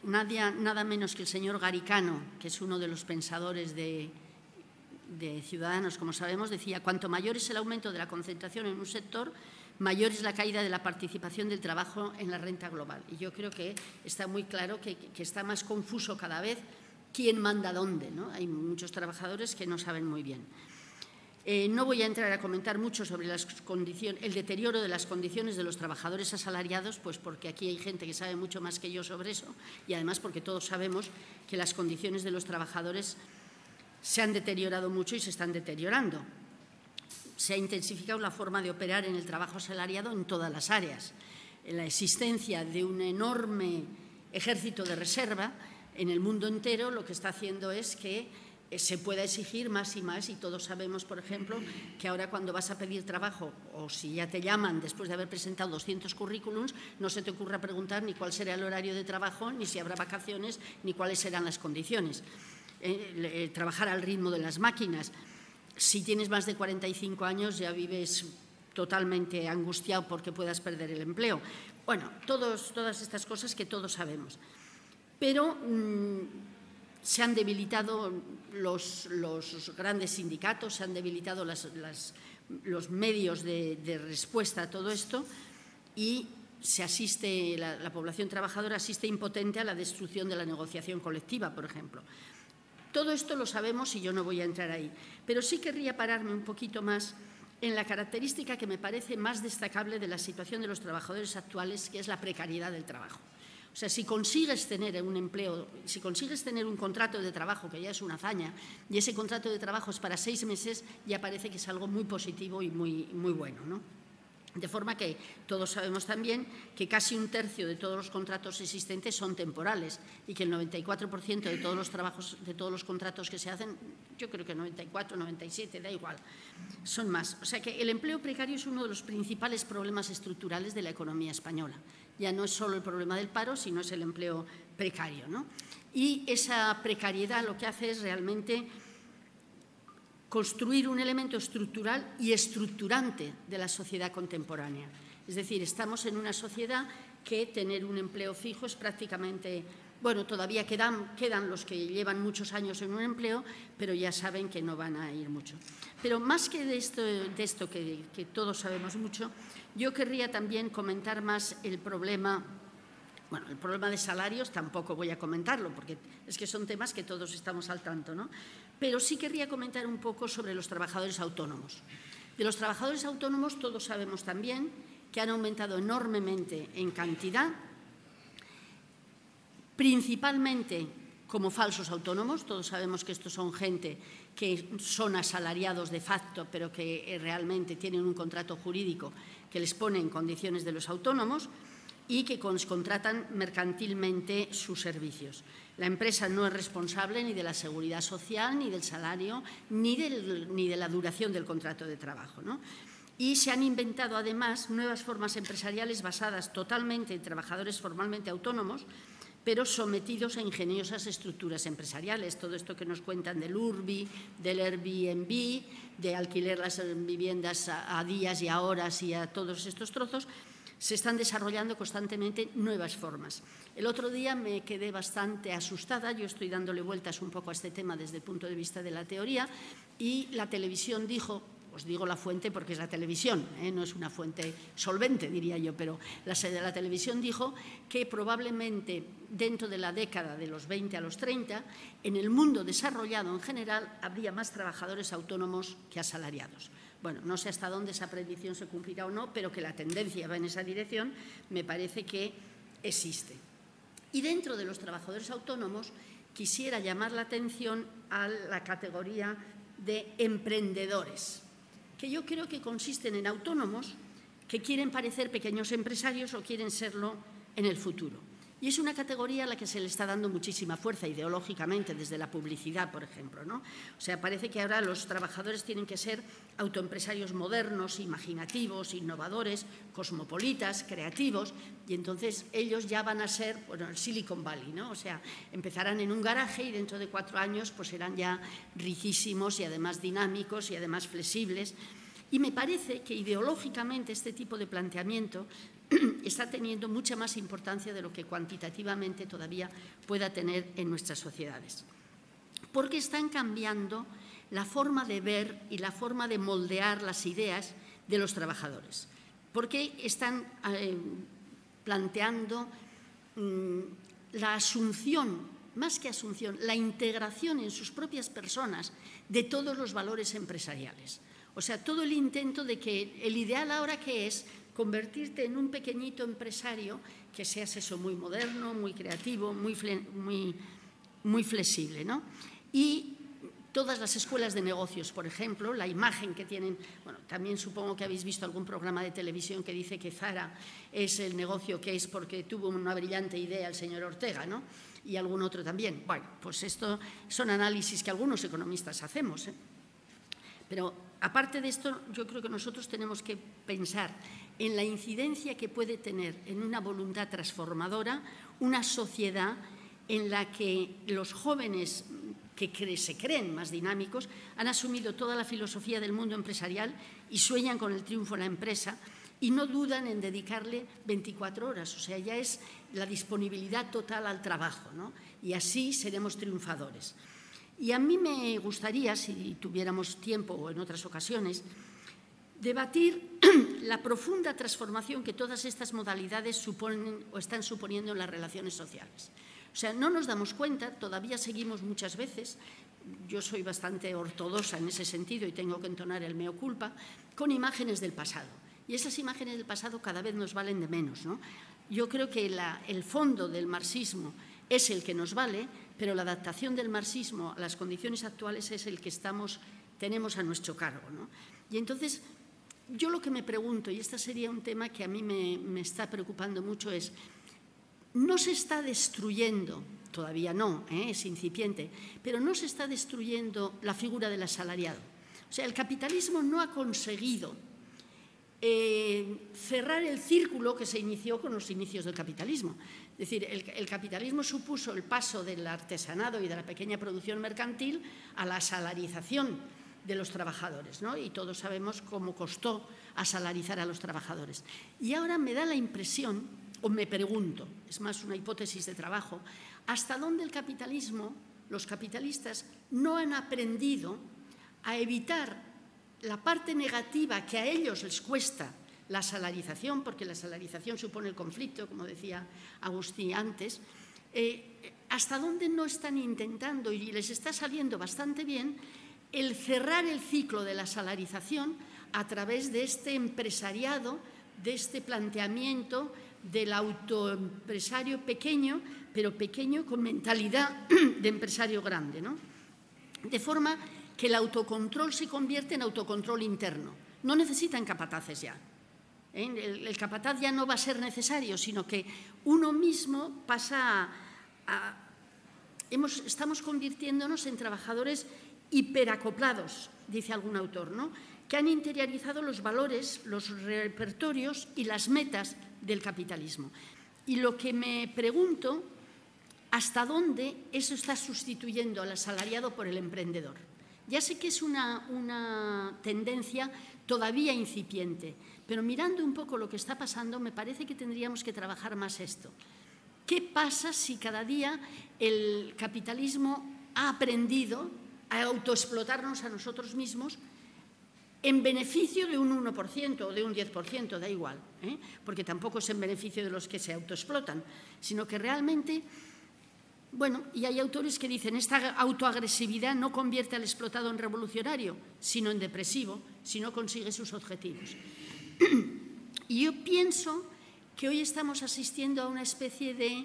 nada menos que el señor Garicano, que es uno de los pensadores de Ciudadanos, como sabemos, decía: cuanto mayor es el aumento de la concentración en un sector, mayor es la caída de la participación del trabajo en la renta global. Y yo creo que está muy claro que está más confuso cada vez quién manda dónde, ¿no? Hay muchos trabajadores que no saben muy bien. No voy a entrar a comentar mucho sobre el deterioro de las condiciones de los trabajadores asalariados, pues porque aquí hay gente que sabe mucho más que yo sobre eso, y además porque todos sabemos que las condiciones de los trabajadores se han deteriorado mucho y se están deteriorando. Se ha intensificado la forma de operar en el trabajo asalariado en todas las áreas. La existencia de un enorme ejército de reserva en el mundo entero lo que está haciendo es que se pueda exigir más y más, y todos sabemos, por ejemplo, que ahora cuando vas a pedir trabajo o si ya te llaman después de haber presentado 200 currículums, no se te ocurra preguntar ni cuál será el horario de trabajo, ni si habrá vacaciones, ni cuáles serán las condiciones. Trabajar al ritmo de las máquinas. Si tienes más de 45 años ya vives totalmente angustiado porque puedas perder el empleo. Bueno, todas estas cosas que todos sabemos. Pero se han debilitado los grandes sindicatos, se han debilitado los medios de respuesta a todo esto, y la población trabajadora asiste impotente a la destrucción de la negociación colectiva, por ejemplo. Todo esto lo sabemos y yo no voy a entrar ahí, pero sí querría pararme un poquito más en la característica que me parece más destacable de la situación de los trabajadores actuales, que es la precariedad del trabajo. O sea, si consigues tener un empleo, si consigues tener un contrato de trabajo, que ya es una hazaña, y ese contrato de trabajo es para 6 meses, ya parece que es algo muy positivo y muy bueno, ¿no? De forma que todos sabemos también que casi 1/3 de todos los contratos existentes son temporales y que el 94% de todos los trabajos, de todos los contratos que se hacen, yo creo que 94, 97, da igual, son más. O sea que el empleo precario es uno de los principales problemas estructurales de la economía española. Ya no es solo el problema del paro, sino es el empleo precario, ¿no? Y esa precariedad lo que hace es realmente construir un elemento estructural y estructurante de la sociedad contemporánea. Es decir, estamos en una sociedad que tener un empleo fijo es prácticamente, bueno, todavía quedan los que llevan muchos años en un empleo, pero ya saben que no van a ir mucho. Pero más que de esto que todos sabemos mucho, yo querría también comentar más el problema. Bueno, el problema de salarios tampoco voy a comentarlo, porque es que son temas que todos estamos al tanto, ¿no? Pero sí querría comentar un poco sobre los trabajadores autónomos. De los trabajadores autónomos todos sabemos también que han aumentado enormemente en cantidad, principalmente como falsos autónomos. Todos sabemos que estos son gente que son asalariados de facto, pero que realmente tienen un contrato jurídico que les pone en condiciones de los autónomos, y que contratan mercantilmente sus servicios. La empresa no es responsable ni de la seguridad social, ni del salario, ni de la duración del contrato de trabajo, ¿no? Y se han inventado además nuevas formas empresariales basadas totalmente en trabajadores formalmente autónomos, pero sometidos a ingeniosas estructuras empresariales. Todo esto que nos cuentan del Urbi, del Airbnb, de alquiler las viviendas a días y a horas y a todos estos trozos, se están desarrollando constantemente nuevas formas. El otro día me quedé bastante asustada, yo estoy dándole vueltas un poco a este tema desde el punto de vista de la teoría, y la televisión dijo, os digo la fuente porque es la televisión, no es una fuente solvente, diría yo, pero la televisión dijo que probablemente dentro de la década de los 20 a los 30, en el mundo desarrollado en general habría más trabajadores autónomos que asalariados. Bueno, no sé hasta dónde esa predicción se cumplirá o no, pero que la tendencia va en esa dirección, me parece que existe. Y dentro de los trabajadores autónomos quisiera llamar la atención a la categoría de emprendedores, que yo creo que consisten en autónomos que quieren parecer pequeños empresarios o quieren serlo en el futuro. Y es una categoría a la que se le está dando muchísima fuerza ideológicamente desde la publicidad, por ejemplo, ¿no? O sea, parece que ahora los trabajadores tienen que ser autoempresarios modernos, imaginativos, innovadores, cosmopolitas, creativos, y entonces ellos ya van a ser, bueno, el Silicon Valley, ¿no? O sea, empezarán en un garaje y dentro de 4 años pues serán ya riquísimos y además dinámicos y además flexibles. Y me parece que ideológicamente este tipo de planteamiento está teniendo mucha más importancia de lo que cuantitativamente todavía pueda tener en nuestras sociedades. Porque están cambiando la forma de ver y la forma de moldear las ideas de los trabajadores. Porque están planteando la asunción, más que asunción, la integración en sus propias personas de todos los valores empresariales. O sea, todo el intento de que el ideal ahora que es convertirte en un pequeñito empresario que seas eso muy moderno, muy creativo, muy flexible, ¿no? Y todas las escuelas de negocios, por ejemplo, la imagen que tienen, bueno, también supongo que habéis visto algún programa de televisión que dice que Zara es el negocio que es porque tuvo una brillante idea el señor Ortega, ¿no? Y algún otro también. Bueno, pues esto son análisis que algunos economistas hacemos, ¿eh? Pero aparte de esto, yo creo que nosotros tenemos que pensar en la incidencia que puede tener en una voluntad transformadora una sociedad en la que los jóvenes que se creen más dinámicos han asumido toda la filosofía del mundo empresarial y sueñan con el triunfo en la empresa y no dudan en dedicarle 24 horas. O sea, ya es la disponibilidad total al trabajo, ¿no? Y así seremos triunfadores. Y a mí me gustaría, si tuviéramos tiempo o en otras ocasiones, debatir la profunda transformación que todas estas modalidades suponen o están suponiendo en las relaciones sociales. O sea, no nos damos cuenta, todavía seguimos muchas veces, yo soy bastante ortodoxa en ese sentido y tengo que entonar el mea culpa, con imágenes del pasado. Y esas imágenes del pasado cada vez nos valen de menos, ¿no? Yo creo que el fondo del marxismo es el que nos vale, pero la adaptación del marxismo a las condiciones actuales es el que tenemos a nuestro cargo, ¿no? Y entonces, yo lo que me pregunto, y este sería un tema que a mí me está preocupando mucho, es, no se está destruyendo, todavía no, es incipiente, pero no se está destruyendo la figura del asalariado. O sea, el capitalismo no ha conseguido cerrar el círculo que se inició con los inicios del capitalismo. Es decir, el capitalismo supuso el paso del artesanado y de la pequeña producción mercantil a la asalarización de los trabajadores, ¿no? Y todos sabemos cómo costó asalarizar a los trabajadores. Y ahora me da la impresión, o me pregunto, es más una hipótesis de trabajo, hasta dónde el capitalismo, los capitalistas, no han aprendido a evitar la parte negativa que a ellos les cuesta la salarización, porque la salarización supone el conflicto, como decía Agustín antes, hasta dónde no están intentando, y les está saliendo bastante bien, el cerrar el ciclo de la salarización a través de este empresariado, de este planteamiento del autoempresario pequeño, pero pequeño con mentalidad de empresario grande, ¿no? De forma que el autocontrol se convierte en autocontrol interno. No necesitan capataces ya. El capataz ya no va a ser necesario, sino que uno mismo pasa estamos convirtiéndonos en trabajadores hiperacoplados, dice algún autor, ¿no? Que han interiorizado los valores, los repertorios y las metas del capitalismo. Y lo que me pregunto, ¿hasta dónde eso está sustituyendo al asalariado por el emprendedor? Ya sé que es una tendencia todavía incipiente, pero mirando un poco lo que está pasando, me parece que tendríamos que trabajar más esto. ¿Qué pasa si cada día el capitalismo ha aprendido a autoexplotarnos a nosotros mismos en beneficio de un 1% o de un 10%, da igual, porque tampoco es en beneficio de los que se autoexplotan, sino que realmente, bueno, y hay autores que dicen esta autoagresividad no convierte al explotado en revolucionario, sino en depresivo, si no consigue sus objetivos. Y yo pienso que hoy estamos asistiendo a una especie de,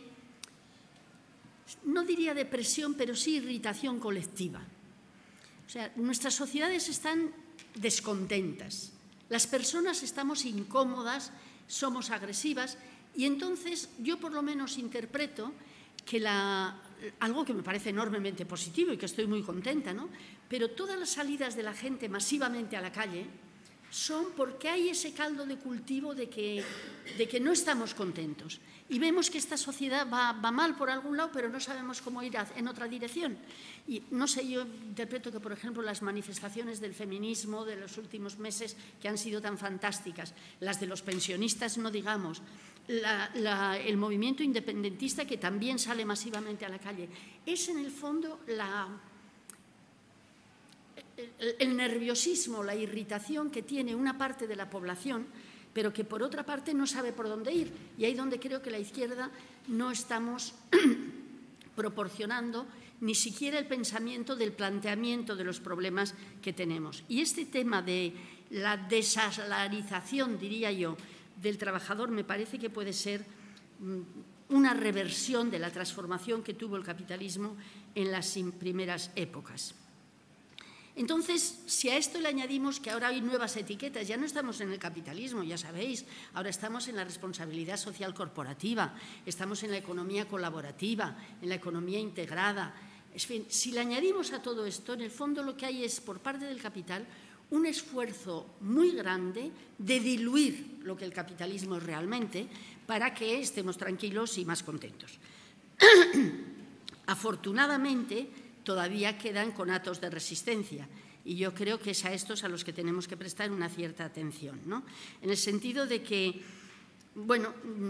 no diría depresión, pero sí irritación colectiva. O sea, nuestras sociedades están descontentas, las personas estamos incómodas, somos agresivas, y entonces yo por lo menos interpreto que algo que me parece enormemente positivo y que estoy muy contenta, ¿no? Pero todas las salidas de la gente masivamente a la calle son porque hay ese caldo de cultivo de que no estamos contentos. Y vemos que esta sociedad va mal por algún lado, pero no sabemos cómo ir en otra dirección. Y no sé, yo interpreto que, por ejemplo, las manifestaciones del feminismo de los últimos meses, que han sido tan fantásticas, las de los pensionistas, no digamos, el movimiento independentista, que también sale masivamente a la calle, es en el fondo el nerviosismo, la irritación que tiene una parte de la población, pero que por otra parte no sabe por dónde ir. Y ahí donde creo que la izquierda no estamos proporcionando ni siquiera el pensamiento del planteamiento de los problemas que tenemos. Y este tema de la desalarización, diría yo, del trabajador me parece que puede ser una reversión de la transformación que tuvo el capitalismo en las primeras épocas. Entonces, si a esto le añadimos que ahora hay nuevas etiquetas, ya no estamos en el capitalismo, ya sabéis, ahora estamos en la responsabilidad social corporativa, estamos en la economía colaborativa, en la economía integrada. En fin, si le añadimos a todo esto, en el fondo lo que hay es, por parte del capital, un esfuerzo muy grande de diluir lo que el capitalismo es realmente para que estemos tranquilos y más contentos. Afortunadamente, todavía quedan conatos de resistencia y yo creo que es a estos a los que tenemos que prestar una cierta atención, ¿no? En el sentido de que, bueno,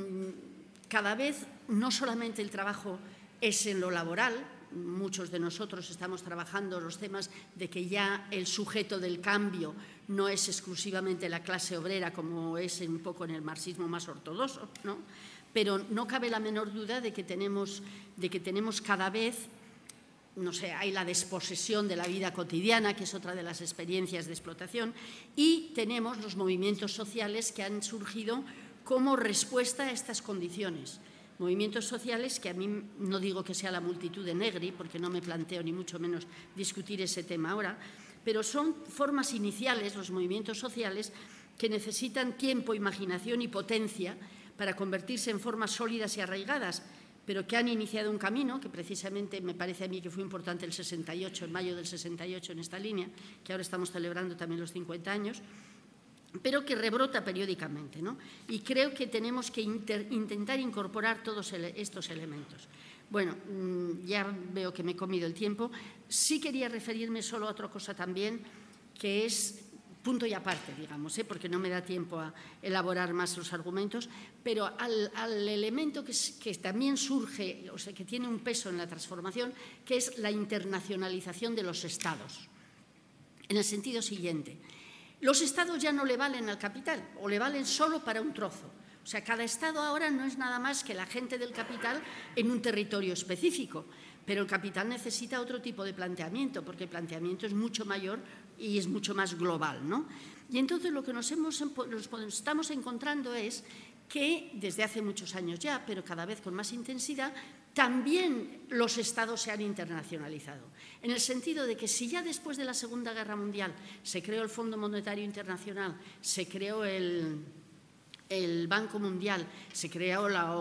cada vez no solamente el trabajo es en lo laboral, muchos de nosotros estamos trabajando los temas de que ya el sujeto del cambio no es exclusivamente la clase obrera como es un poco en el marxismo más ortodoxo, ¿no? Pero no cabe la menor duda de que tenemos cada vez, no sé, hay la desposesión de la vida cotidiana, que es otra de las experiencias de explotación, y tenemos los movimientos sociales que han surgido como respuesta a estas condiciones. Movimientos sociales que a mí no digo que sea la multitud de Negri, porque no me planteo ni mucho menos discutir ese tema ahora, pero son formas iniciales, los movimientos sociales, que necesitan tiempo, imaginación y potencia para convertirse en formas sólidas y arraigadas, pero que han iniciado un camino, que precisamente me parece a mí que fue importante el 68, en mayo del 68 en esta línea, que ahora estamos celebrando también los 50 años, pero que rebrota periódicamente, ¿no? Y creo que tenemos que intentar incorporar todos estos elementos. Bueno, ya veo que me he comido el tiempo. Sí quería referirme solo a otra cosa también, que es punto y aparte, digamos, porque no me da tiempo a elaborar más los argumentos, pero al elemento que también surge, o sea, que tiene un peso en la transformación, que es la internacionalización de los estados. En el sentido siguiente, los estados ya no le valen al capital, o le valen solo para un trozo. O sea, cada estado ahora no es nada más que la gente del capital en un territorio específico, pero el capital necesita otro tipo de planteamiento, porque el planteamiento es mucho mayor y es mucho más global, ¿no? Y entonces lo que nos estamos encontrando es que desde hace muchos años ya, pero cada vez con más intensidad, también los estados se han internacionalizado, en el sentido de que si ya después de la Segunda Guerra Mundial se creó el Fondo Monetario Internacional, se creó el Banco Mundial, se creó la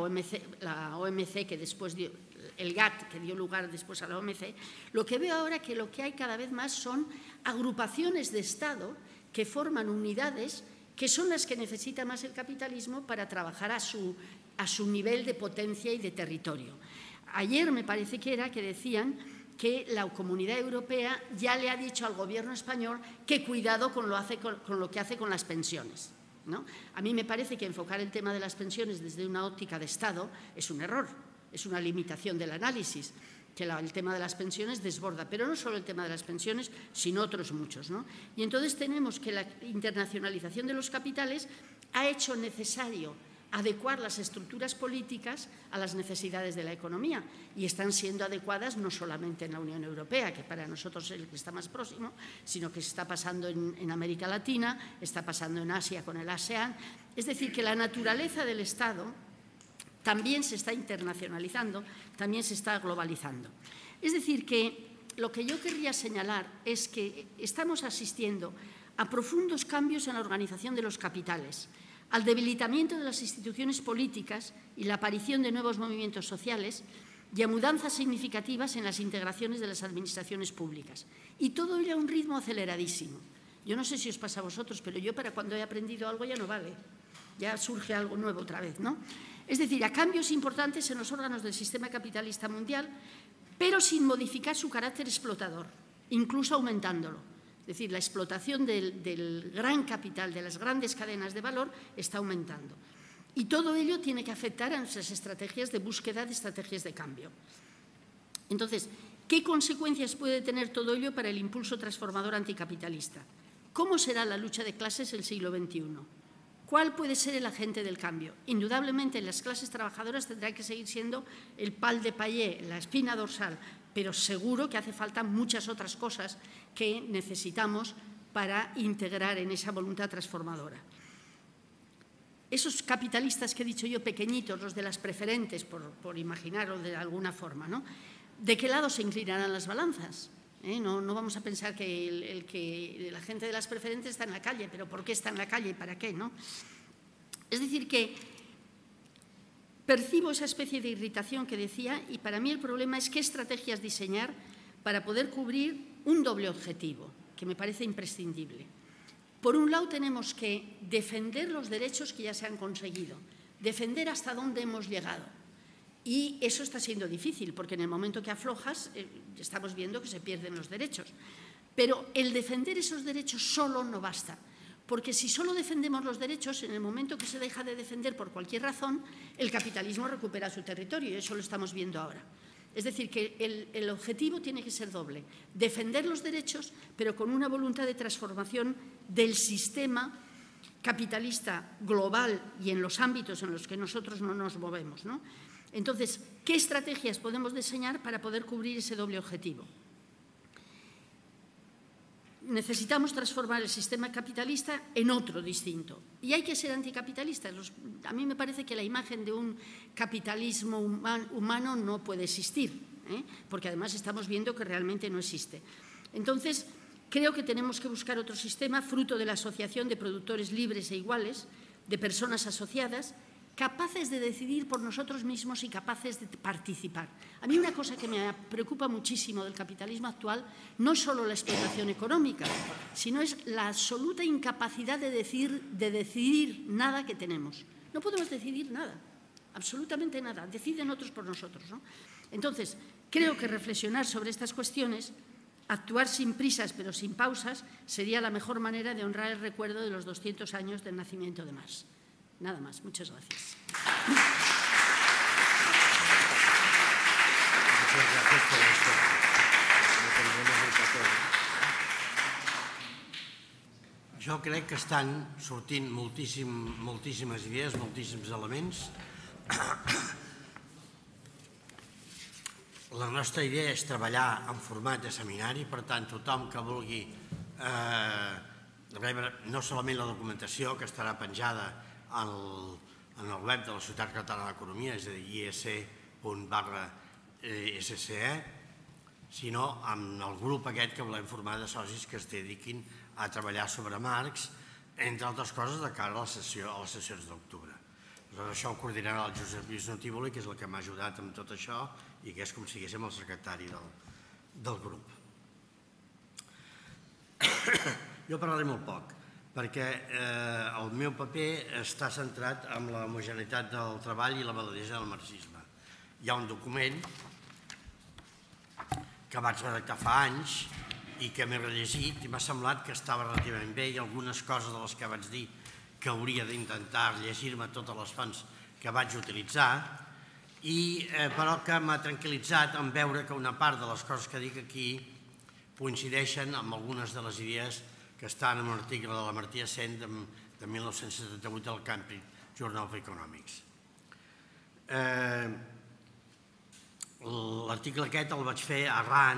OMC que después dio, el GATT que dio lugar después a la OMC, lo que veo ahora que lo que hay cada vez más son agrupaciones de Estado que forman unidades que son las que necesita más el capitalismo para trabajar a su nivel de potencia y de territorio. Ayer me parece que decían que la Comunidad Europea ya le ha dicho al gobierno español que cuidado con lo que hace con las pensiones, ¿no? A mí me parece que enfocar el tema de las pensiones desde una óptica de Estado es un error, es una limitación del análisis, que el tema de las pensiones desborda, pero no solo el tema de las pensiones, sino otros muchos, ¿no? Y entonces tenemos que la internacionalización de los capitales ha hecho necesario adecuar las estructuras políticas a las necesidades de la economía y están siendo adecuadas no solamente en la Unión Europea, que para nosotros es el que está más próximo, sino que está pasando en América Latina, está pasando en Asia con el ASEAN. Es decir, que la naturaleza del Estado también se está internacionalizando, también se está globalizando. Es decir, que lo que yo querría señalar es que estamos asistiendo a profundos cambios en la organización de los capitales, al debilitamiento de las instituciones políticas y la aparición de nuevos movimientos sociales y a mudanzas significativas en las integraciones de las administraciones públicas. Y todo ello a un ritmo aceleradísimo. Yo no sé si os pasa a vosotros, pero yo para cuando he aprendido algo ya no vale. Ya surge algo nuevo otra vez, ¿no? Es decir, a cambios importantes en los órganos del sistema capitalista mundial, pero sin modificar su carácter explotador, incluso aumentándolo. Es decir, la explotación del gran capital, de las grandes cadenas de valor, está aumentando. Y todo ello tiene que afectar a nuestras estrategias de búsqueda de estrategias de cambio. Entonces, ¿qué consecuencias puede tener todo ello para el impulso transformador anticapitalista? ¿Cómo será la lucha de clases del siglo XXI? ¿Cuál puede ser el agente del cambio? Indudablemente, las clases trabajadoras tendrán que seguir siendo el pal de paller, la espina dorsal, pero seguro que hace falta muchas otras cosas que necesitamos para integrar en esa voluntad transformadora. Esos capitalistas que he dicho yo, pequeñitos, los de las preferentes, por imaginarlo de alguna forma, ¿no? ¿De qué lado se inclinarán las balanzas? No vamos a pensar que la gente de las preferentes está en la calle, pero ¿por qué está en la calle y para qué? ¿No? Es decir, que percibo esa especie de irritación que decía, y para mí el problema es qué estrategias diseñar para poder cubrir un doble objetivo, que me parece imprescindible. Por un lado, tenemos que defender los derechos que ya se han conseguido, defender hasta dónde hemos llegado. Y eso está siendo difícil, porque en el momento que aflojas, estamos viendo que se pierden los derechos. Pero el defender esos derechos solo no basta, porque si solo defendemos los derechos, en el momento que se deja de defender por cualquier razón, el capitalismo recupera su territorio, y eso lo estamos viendo ahora. Es decir, que el objetivo tiene que ser doble, defender los derechos, pero con una voluntad de transformación del sistema capitalista global y en los ámbitos en los que nosotros no nos movemos, ¿no? Entonces, ¿qué estrategias podemos diseñar para poder cubrir ese doble objetivo? Necesitamos transformar el sistema capitalista en otro distinto. Y hay que ser anticapitalistas. A mí me parece que la imagen de un capitalismo humano no puede existir, porque además estamos viendo que realmente no existe. Entonces, creo que tenemos que buscar otro sistema fruto de la asociación de productores libres e iguales, de personas asociadas, capaces de decidir por nosotros mismos y capaces de participar. A mí una cosa que me preocupa muchísimo del capitalismo actual no es solo la explotación económica, sino es la absoluta incapacidad de decidir nada que tenemos. No podemos decidir nada, absolutamente nada. Deciden otros por nosotros, ¿no? Entonces, creo que reflexionar sobre estas cuestiones, actuar sin prisas pero sin pausas, sería la mejor manera de honrar el recuerdo de los 200 años del nacimiento de Marx. Nada más. Muchas gracias. Muchas gracias por esto. Jo crec que estan sortint moltíssimes idees, moltíssims elements. La nostra idea és treballar en format de seminari, per tant, tothom que vulgui rebre no solament la documentació, que estarà penjada en el web de la Societat Catalana d'Economia, és a dir, iesc.SCE, sinó amb el grup aquest que volem formar de socis que es dediquin a treballar sobre Marx, entre altres coses de cara a les sessions d'octubre. Això ho coordinarà el Josep Lluís Notívoli, que és el que m'ha ajudat amb tot això i que és com si haguéssim el secretari del grup. Jo parlaré molt poc, perquè el meu paper està centrat en la homogeneïtat del treball i la validesa del marxisme. Hi ha un document que vaig redactar fa anys i que m'he rellegit i m'ha semblat que estava relativament bé i algunes coses de les que vaig dir que hauria d'intentar llegir-me totes les fonts que vaig utilitzar, però que m'ha tranquil·litzat en veure que una part de les coses que dic aquí coincideixen amb algunes de les idees que estan en un article de l'Amartya Sen de 1978 al Cambridge Journal of Economics. L'article aquest el vaig fer arran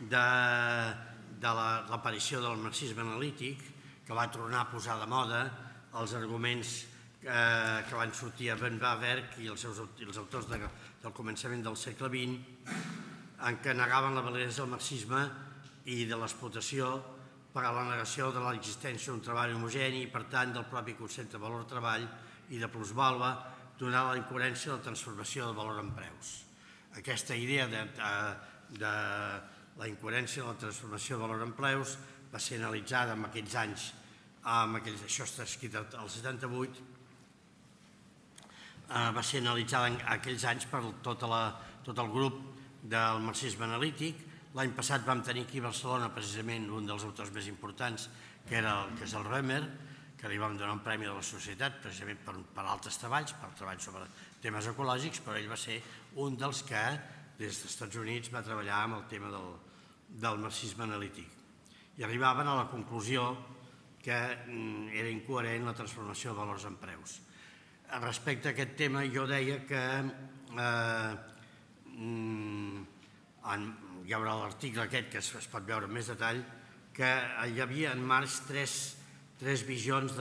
de l'aparició del marxisme analític, que va tornar a posar de moda els arguments que van sortir a Ben Baverk i els autors del començament del segle XX, en què negaven la validesa del marxisme i de l'explotació per a la negació de l'existència d'un treball homogeni i, per tant, del propi concepte de valor-treball i de plusvàlua, donant la incoherència de la transformació del valor en preus. Aquesta idea de la incoherència de la transformació de valor en preus va ser analitzada en aquells anys, això està escrit al 78, va ser analitzada en aquells anys per tot el grup del marxisme analític. L'any passat vam tenir aquí a Barcelona precisament un dels autors més importants, que és el Römer, que li vam donar un premi de la societat precisament per altres treballs, per treballs sobre temes ecològics, però ell va ser un dels que des dels Estats Units va treballar amb el tema del marxisme analític. I arribaven a la conclusió que era incoherent la transformació de valors en preus. Respecte a aquest tema, jo deia que hi haurà l'article aquest que es pot veure en més detall, que hi havia en Marx tres visions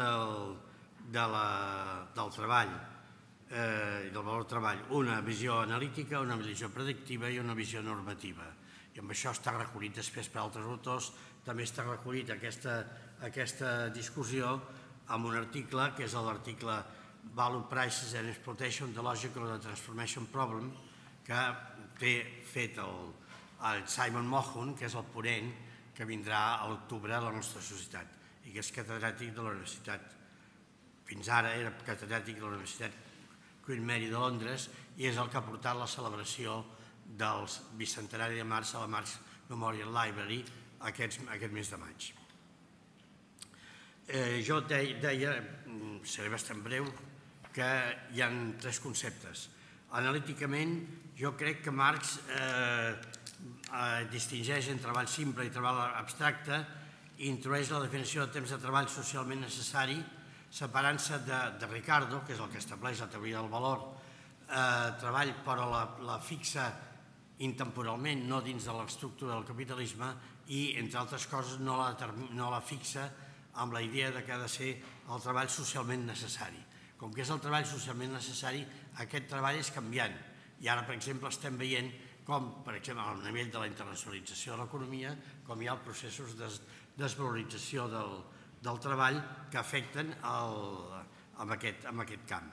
del treball i del valor treball. Una visió analítica, una visió predictiva i una visió normativa. I amb això està recollit després per altres autors. També està recollit aquesta discussió amb un article que és l'article Value Prices and Exploitation, the Logical and Transformation Problem, que té fet el Simon Mohun, que és el ponent que vindrà a l'octubre a la nostra societat i que és catedràtic de la Universitat, fins ara era catedràtic de la Universitat Queen Mary de Londres i és el que ha portat la celebració del bicentenari de Marx a la Marx Memorial Library aquest mes de maig. Jo deia, seré bastant breu, que hi ha tres conceptes. Analíticament, jo crec que Marx distingeix entre treball simple i treball abstracte i introdueix la definició de temps de treball socialment necessari, separant-se de Ricardo, que és el que estableix la teoria del valor, treball però la fixa intemporalment, no dins de l'estructura del capitalisme i, entre altres coses, no la fixa amb la idea que ha de ser el treball socialment necessari. Com que és el treball socialment necessari, aquest treball és canviant. I ara, per exemple, estem veient com, per exemple, al nivell de la internacionalització de l'economia, com hi ha processos de desvalorització del treball que afecten amb aquest camp.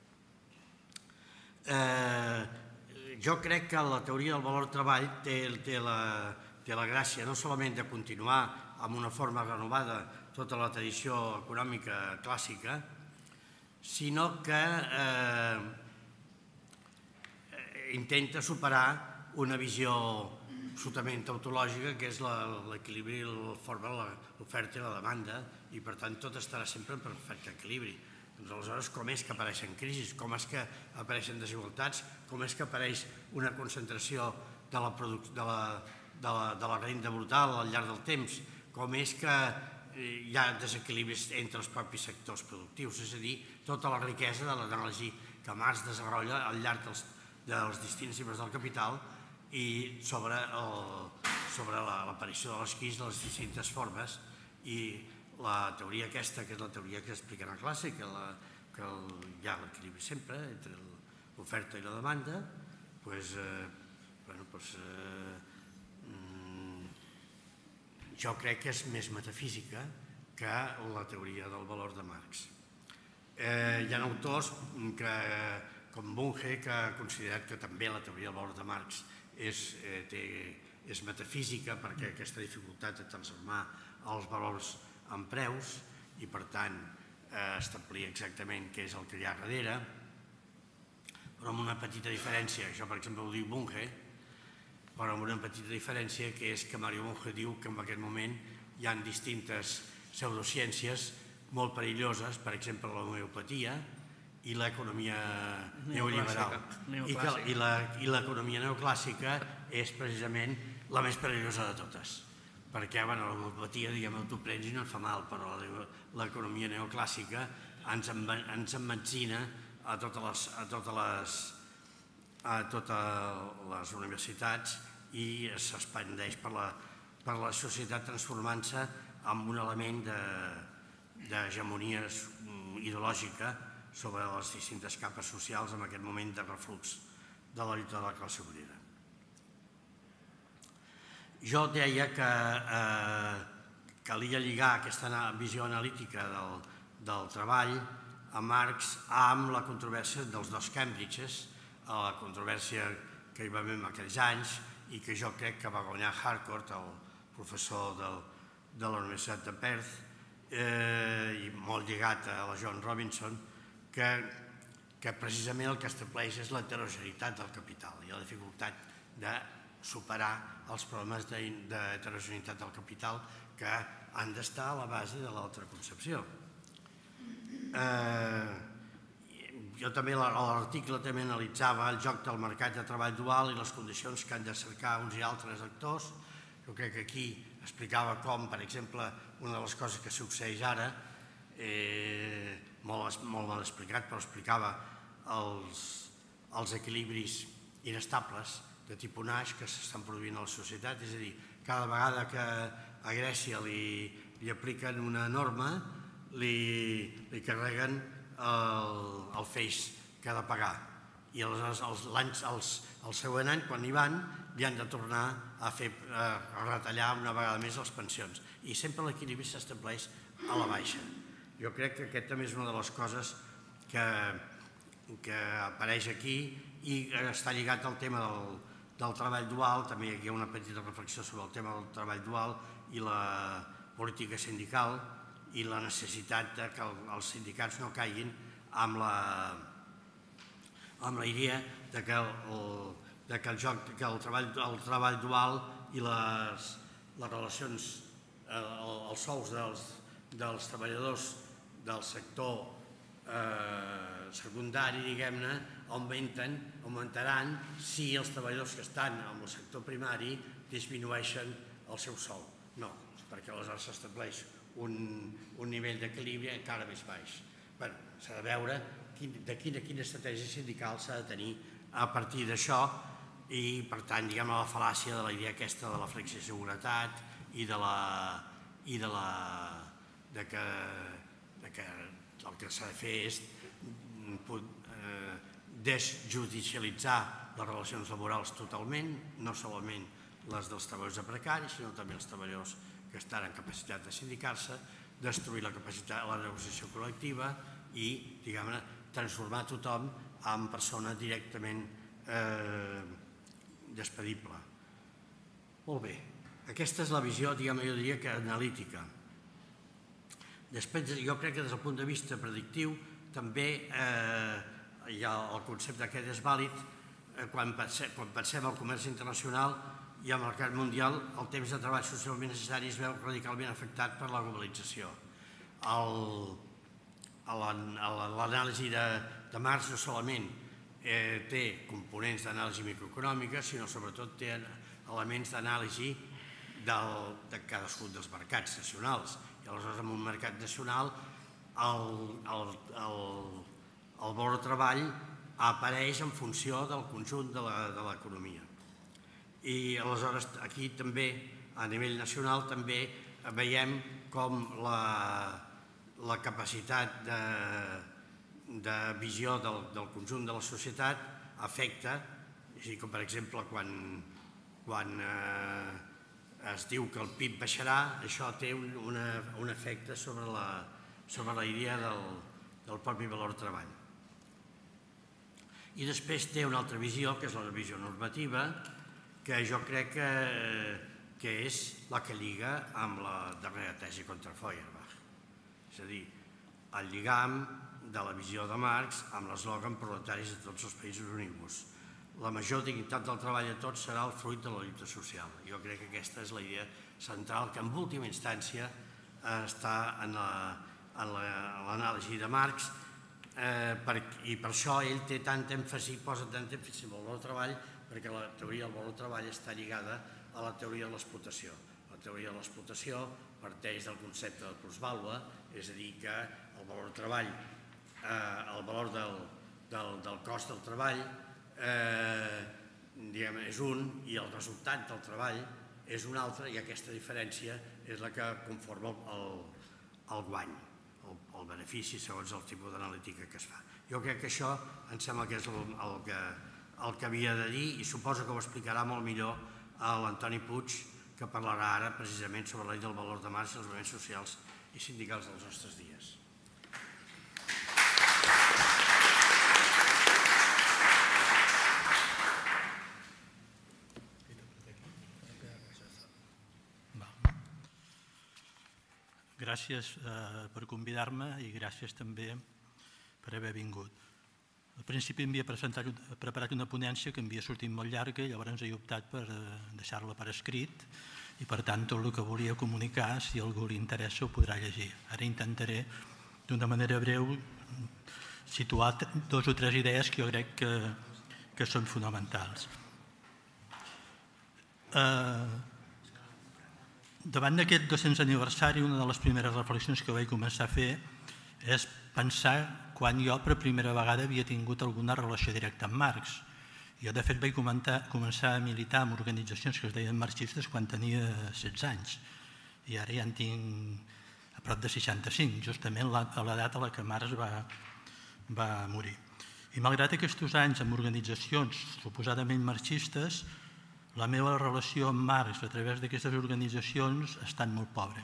Jo crec que la teoria del valor treball té la gràcia no solament de continuar amb una forma renovada tota la tradició econòmica clàssica, sinó que intenta superar una visió absolutament tautològica, que és l'equilibri, l'oferta i la demanda, i per tant tot estarà sempre en perfecte equilibri. Doncs aleshores, com és que apareixen crisis, com és que apareixen desigualtats, com és que apareix una concentració de la renda brutal al llarg del temps, com és que hi ha desequilibris entre els propis sectors productius, és a dir, tota la riquesa de l'anàlisi que Marx desenvolupa al llarg dels distints llibres del Capital i sobre l'aparició de les crisis de les distintes formes i la teoria aquesta, que és la teoria que explica a classe, que hi ha l'equilibri sempre entre l'oferta i la demanda, jo crec que és més metafísica que la teoria del valor de Marx. Hi ha autors com Bunge que ha considerat que també la teoria del valor de Marx és metafísica perquè aquesta dificultat de transformar els valors en preus i per tant establir exactament què és el que hi ha darrere, però amb una petita diferència. Això per exemple ho diu Bunge, però amb una petita diferència, que és que Mario Bunge diu que en aquest moment hi ha distintes pseudociències molt perilloses, per exemple l'homeopatia i l'economia neoliberal. I l'economia neoclàssica és precisament la més perillosa de totes, perquè l'homeopatia, diguem, t'ho prens i no et fa mal, però l'economia neoclàssica ens emmenzina a totes les universitats i s'expandeix per la societat transformant-se en un element d'hegemonia ideològica sobre les distintes capes socials en aquest moment de reflux de la lluita de la classe obrera. Jo deia que calia lligar aquesta visió analítica del treball a Marx amb la controvèrsia dels dos Cambridges, la controvèrsia que hi va haver en aquells anys i que jo crec que va guanyar Harcourt, el professor de la Universitat de Perth i molt lligat a la Joan Robinson, que precisament el que estableix és l'heterogeneïtat del capital i la dificultat de superar els problemes d'heterogeneïtat del capital que han d'estar a la base de l'altra concepció. Jo també a l'article també analitzava el joc del mercat de treball dual i les condicions que han de cercar uns i altres actors. Jo crec que aquí explicava com, per exemple, una de les coses que succeeix ara, molt mal explicat, però explicava els equilibris inestables de tipus Nash que s'estan produint a la societat. És a dir, cada vegada que a Grècia li apliquen una norma, li carreguen el feix que ha de pagar. I aleshores el següent any, quan hi van, li han de tornar a retallar una vegada més les pensions. I sempre l'equilibri s'estableix a la baixa. Jo crec que aquest també és una de les coses que apareix aquí i està lligat al tema del treball dual. També hi ha una petita reflexió sobre el tema del treball dual i la política sindical i la necessitat que els sindicats no caiguin amb la idea que el treball dual i les relacions, els sous dels treballadors del sector secundari, diguem-ne, augmentaran si els treballadors que estan en el sector primari disminueixen el seu sou. No, perquè aleshores s'estableix un nivell d'equilibri encara més baix. Bé, s'ha de veure quina estratègia sindical s'ha de tenir a partir d'això i, per tant, diguem, la fal·làcia de la idea aquesta de la flexiseguretat i que el que s'ha de fer és desjudicialitzar les relacions laborals totalment, no solament les dels treballadors de precari, sinó també els treballadors que estan en capacitat de sindicar-se, destruir la capacitat de la negociació col·lectiva i, diguem-ne, transformar tothom en persona directament despedible. Molt bé, aquesta és la visió, diguem-ne, jo diria que analítica. Després, jo crec que des del punt de vista predictiu també el concepte aquest és vàlid quan pensem al comerç internacional i al mercat mundial. El temps de treball socialment necessari es veu radicalment afectat per la globalització. L'anàlisi de Marx no solament té components d'anàlisi microeconòmica, sinó sobretot té elements d'anàlisi de cadascun dels mercats nacionals. I aleshores en un mercat nacional el valor de treball apareix en funció del conjunt de l'economia. I aleshores aquí també, a nivell nacional, també veiem com la capacitat de visió del conjunt de la societat afecta, com per exemple quan es diu que el PIB baixarà, això té un efecte sobre la idea del propi valor de treball. I després té una altra visió, que és la visió normativa, que jo crec que és la que lliga amb la darrera tesi contra Feuerbach. És a dir, el lligam de la visió de Marx amb l'eslògan proletaris de tots els països units. La major dignitat del treball de tots serà el fruit de la lluita social. Jo crec que aquesta és la idea central que en última instància està en l'anàlisi de Marx i per això ell té tant èmfasi, posa tant èmfasi en el valor del treball, perquè la teoria del valor del treball està lligada a la teoria de l'explotació. La teoria de l'explotació parteix del concepte de plusvàlua, és a dir, que el valor del treball, el valor del cost del treball és un i el resultat del treball és un altre, i aquesta diferència és la que conforma el guany, el benefici segons el tipus d'analítica que es fa. Jo crec que això em sembla que és el que havia de dir, i suposo que ho explicarà molt millor l'Antoni Puig, que parlarà ara precisament sobre la llei del valor de Marx i els moviments socials i sindicals dels nostres dies. gràcies per convidar-me i gràcies també per haver vingut. Al principi havia preparat una ponència que havia sortit molt llarga i llavors he optat per deixar-la per escrit i per tant tot el que volia comunicar, si a algú li interessa, ho podrà llegir. Ara intentaré d'una manera breu situar 2 o 3 idees que jo crec que són fonamentals. Davant d'aquest 200 aniversari, una de les primeres reflexions que vaig començar a fer és pensar quan jo per primera vegada havia tingut alguna relació directa amb Marx. Jo, de fet, vaig començar a militar en organitzacions que es deien marxistes quan tenia 16 anys i ara ja en tinc a prop de 65, justament a l'edat a la que Marx va morir. I malgrat aquests anys amb organitzacions suposadament marxistes, la meva relació amb Marx a través d'aquestes organitzacions ha estat molt pobra.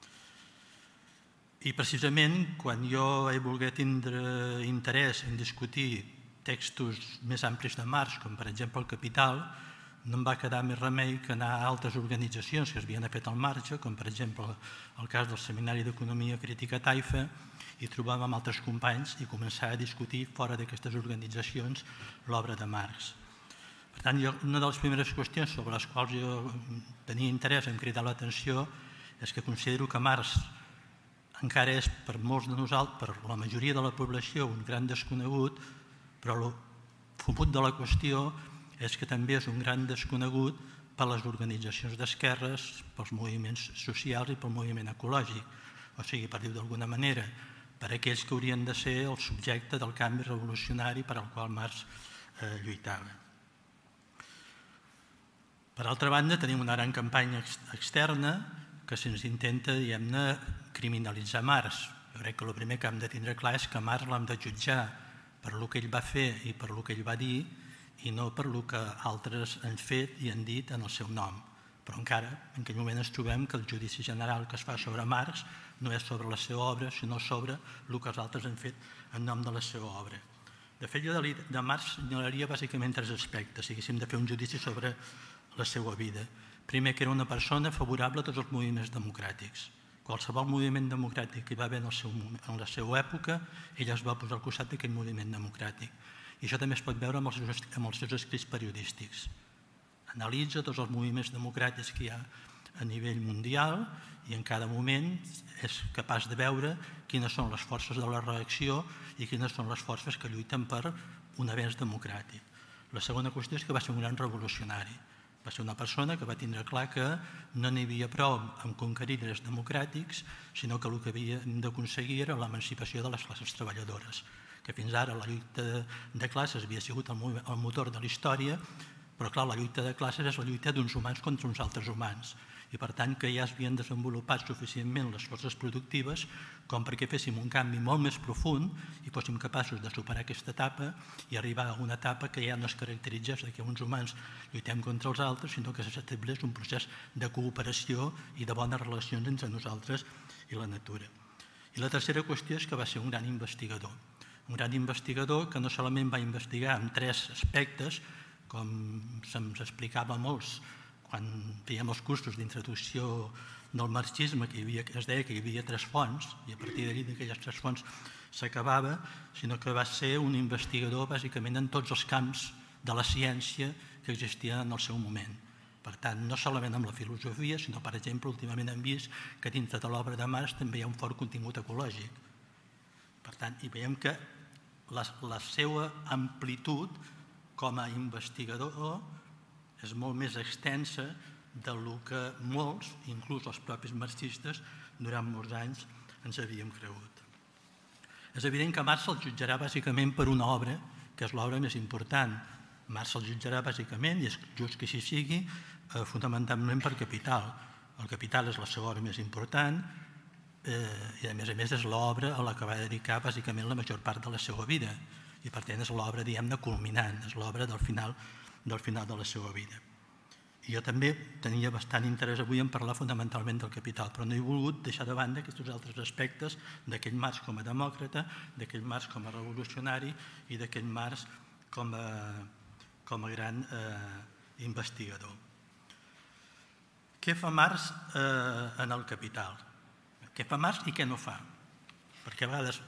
I precisament quan jo he volgut tindre interès en discutir textos més amplis de Marx, com per exemple el Capital, no em va quedar més remei que anar a altres organitzacions que s'havien fet al marge, com per exemple el cas del Seminari d'Economia Crítica Taifa, i trobar-me amb altres companys i començar a discutir fora d'aquestes organitzacions l'obra de Marx. Per tant, una de les primeres qüestions sobre les quals jo tenia interès en cridar l'atenció és que considero que Marx encara és per molts de nosaltres, per la majoria de la població, un gran desconegut, però el fumut de la qüestió és que també és un gran desconegut per les organitzacions d'esquerres, pels moviments socials i pel moviment ecològic. O sigui, per dir-ho d'alguna manera, per aquells que haurien de ser el subjecte del canvi revolucionari per al qual Marx lluitava. Per altra banda, tenim una gran campanya externa que se'ns intenta, diguem-ne, criminalitzar Marx. Jo crec que el primer que hem de tindre clar és que Marx l'hem de jutjar per el que ell va fer i per el que ell va dir i no per el que altres han fet i han dit en el seu nom. Però encara, en aquell moment ens trobem que el judici general que es fa sobre Marx no és sobre la seva obra, sinó sobre el que els altres han fet en nom de la seva obra. De fet, jo de Marx senyalaria bàsicament 3 aspectes, si haguéssim de fer un judici sobre la seva vida. Primer, que era una persona favorable a tots els moviments democràtics. Qualsevol moviment democràtic que hi va haver en la seva època, ell es va posar al costat d'aquell moviment democràtic. I això també es pot veure amb els seus escrits periodístics. Analitza tots els moviments democràtics que hi ha a nivell mundial i en cada moment és capaç de veure quines són les forces de la reacció i quines són les forces que lluiten per un avenç democràtic. La segona qüestió és que va ser un gran revolucionari. Va ser una persona que va tindre clar que no n'hi havia prou en conquerir drets democràtics, sinó que el que havien d'aconseguir era l'emancipació de les classes treballadores, que fins ara la lluita de classes havia sigut el motor de la història, però clar, la lluita de classes és la lluita d'uns humans contra uns altres humans, i per tant que ja s'havien desenvolupat suficientment les forces productives com perquè féssim un canvi molt més profund i fóssim capaços de superar aquesta etapa i arribar a una etapa que ja no es caracteritzés que uns humans lluitem contra els altres, sinó que s'estableix un procés de cooperació i de bones relacions entre nosaltres i la natura. I la tercera qüestió és que va ser un gran investigador que no solament va investigar en 3 aspectes, com se'ns explicava molts quan fèiem els cursos d'introducció del marxisme, que es deia que hi havia 3 fonts, i a partir d'aquelles 3 fonts s'acabava, sinó que va ser un investigador bàsicament en tots els camps de la ciència que existien en el seu moment. Per tant, no solament amb la filosofia, sinó, per exemple, últimament hem vist que dintre de l'obra de Marx també hi ha un fort contingut ecològic. Per tant, i veiem que la seva amplitud com a investigador és molt més extensa del que molts, inclús els propis marxistes, durant molts anys ens havíem cregut. És evident que Marx el jutjarà bàsicament per una obra, que és l'obra més important. Marx el jutjarà bàsicament, i és just que així sigui, fonamentalment per Capital. El Capital és la seva obra més important i, a més és l'obra a la que va dedicar bàsicament la major part de la seva vida. I, per tant, és l'obra, diguem-ne, culminant, és l'obra del final de la seva vida. I jo també tenia bastant interès avui en parlar fonamentalment del Capital, però no he volgut deixar de banda aquests altres aspectes d'aquell Marx com a demòcrata, d'aquell Marx com a revolucionari i d'aquell Marx com a gran investigador. Què fa Marx en el Capital? què fa Marx i què no fa. Perquè a vegades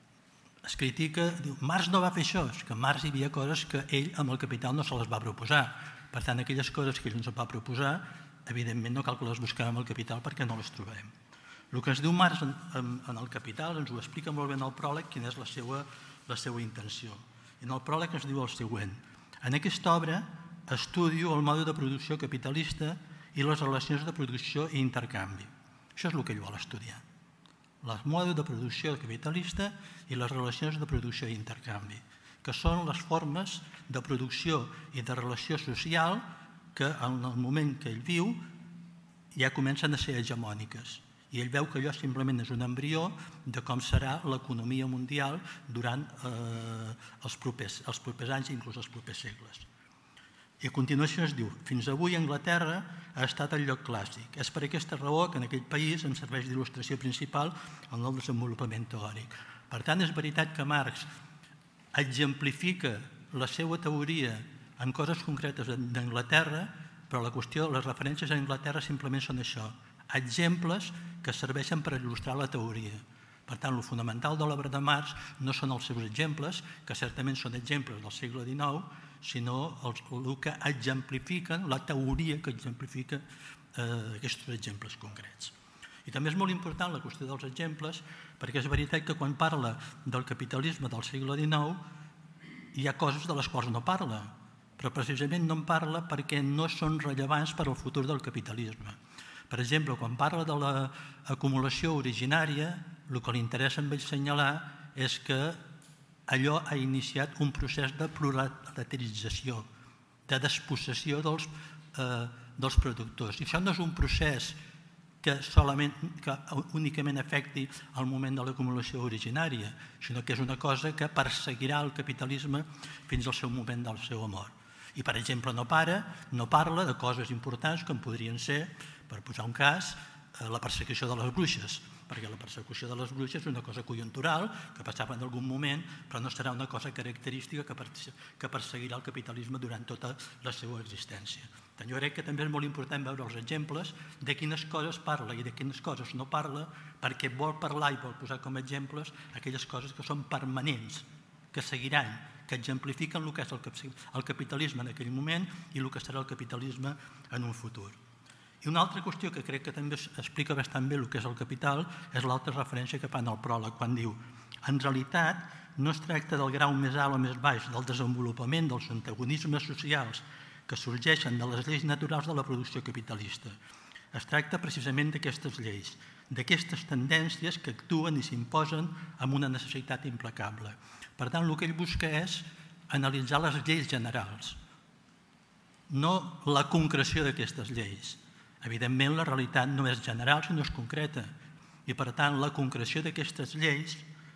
es critica, diu, Marx no va fer això, és que Marx hi havia coses que ell amb el Capital no se les va proposar. Per tant, aquelles coses que ell ens va proposar, evidentment no cal que les busquem amb el Capital perquè no les trobem. El que ens diu Marx en el Capital ens ho explica molt bé en el pròleg quina és la seva intenció. En el pròleg ens diu el següent: en aquesta obra estudio el mode de producció capitalista i les relacions de producció i intercanvi. Això és el que ell vol estudiar. El mode de producció capitalista i les relacions de producció i intercanvi, que són les formes de producció i de relació social que en el moment que ell viu ja comencen a ser hegemòniques. I ell veu que allò simplement és un embrió de com serà l'economia mundial durant els propers anys i inclús els propers segles. I a continuació es diu: fins avui Anglaterra ha estat el lloc clàssic. És per aquesta raó que en aquell país em serveix d'il·lustració principal en el desenvolupament teòric. Per tant, és veritat que Marx exemplifica la seva teoria en coses concretes d'Anglaterra, però la qüestió, les referències a Anglaterra simplement són això, exemples que serveixen per il·lustrar la teoria. Per tant, el fonamental de l'obra de Marx no són els seus exemples, que certament són exemples del segle XIX, sinó el que exemplifiquen, la teoria que exemplifica aquests exemples concrets. I també és molt important la qüestió dels exemples, perquè és veritat que quan parla del capitalisme del segle XIX hi ha coses de les quals no parla, però precisament no en parla perquè no són rellevants per al futur del capitalisme. Per exemple, quan parla de l'acumulació originària, el que li interessa a ell assenyalar és que allò ha iniciat un procés de proletaritzzació, de despossessió dels productors. I això no és un procés que únicament afecti el moment de l'acumulació originària, sinó que és una cosa que perseguirà el capitalisme fins al seu moment del seu mort. I, per exemple, no parla de coses importants com podrien ser, per posar un cas, la persecució de les bruixes, perquè la persecució de les bruixes és una cosa conjuntural que passava en algun moment, però no serà una cosa característica que perseguirà el capitalisme durant tota la seva existència. Jo crec que també és molt important veure els exemples de quines coses parla i de quines coses no parla, perquè vol parlar i vol posar com a exemples aquelles coses que són permanents, que seguiran, que exemplifiquen el que és el capitalisme en aquell moment i el que serà el capitalisme en un futur. I una altra qüestió que crec que també explica bastant bé el que és el capital és l'altra referència que fa en el pròleg, quan diu: en realitat no es tracta del grau més alt o més baix del desenvolupament dels antagonismes socials que sorgeixen de les lleis naturals de la producció capitalista. Es tracta precisament d'aquestes lleis, d'aquestes tendències que actuen i s'imposen amb una necessitat implacable. Per tant, el que ell busca és analitzar les lleis generals, no la concreció d'aquestes lleis. Evidentment, la realitat no és general, sinó és concreta. I, per tant, la concreció d'aquestes lleis,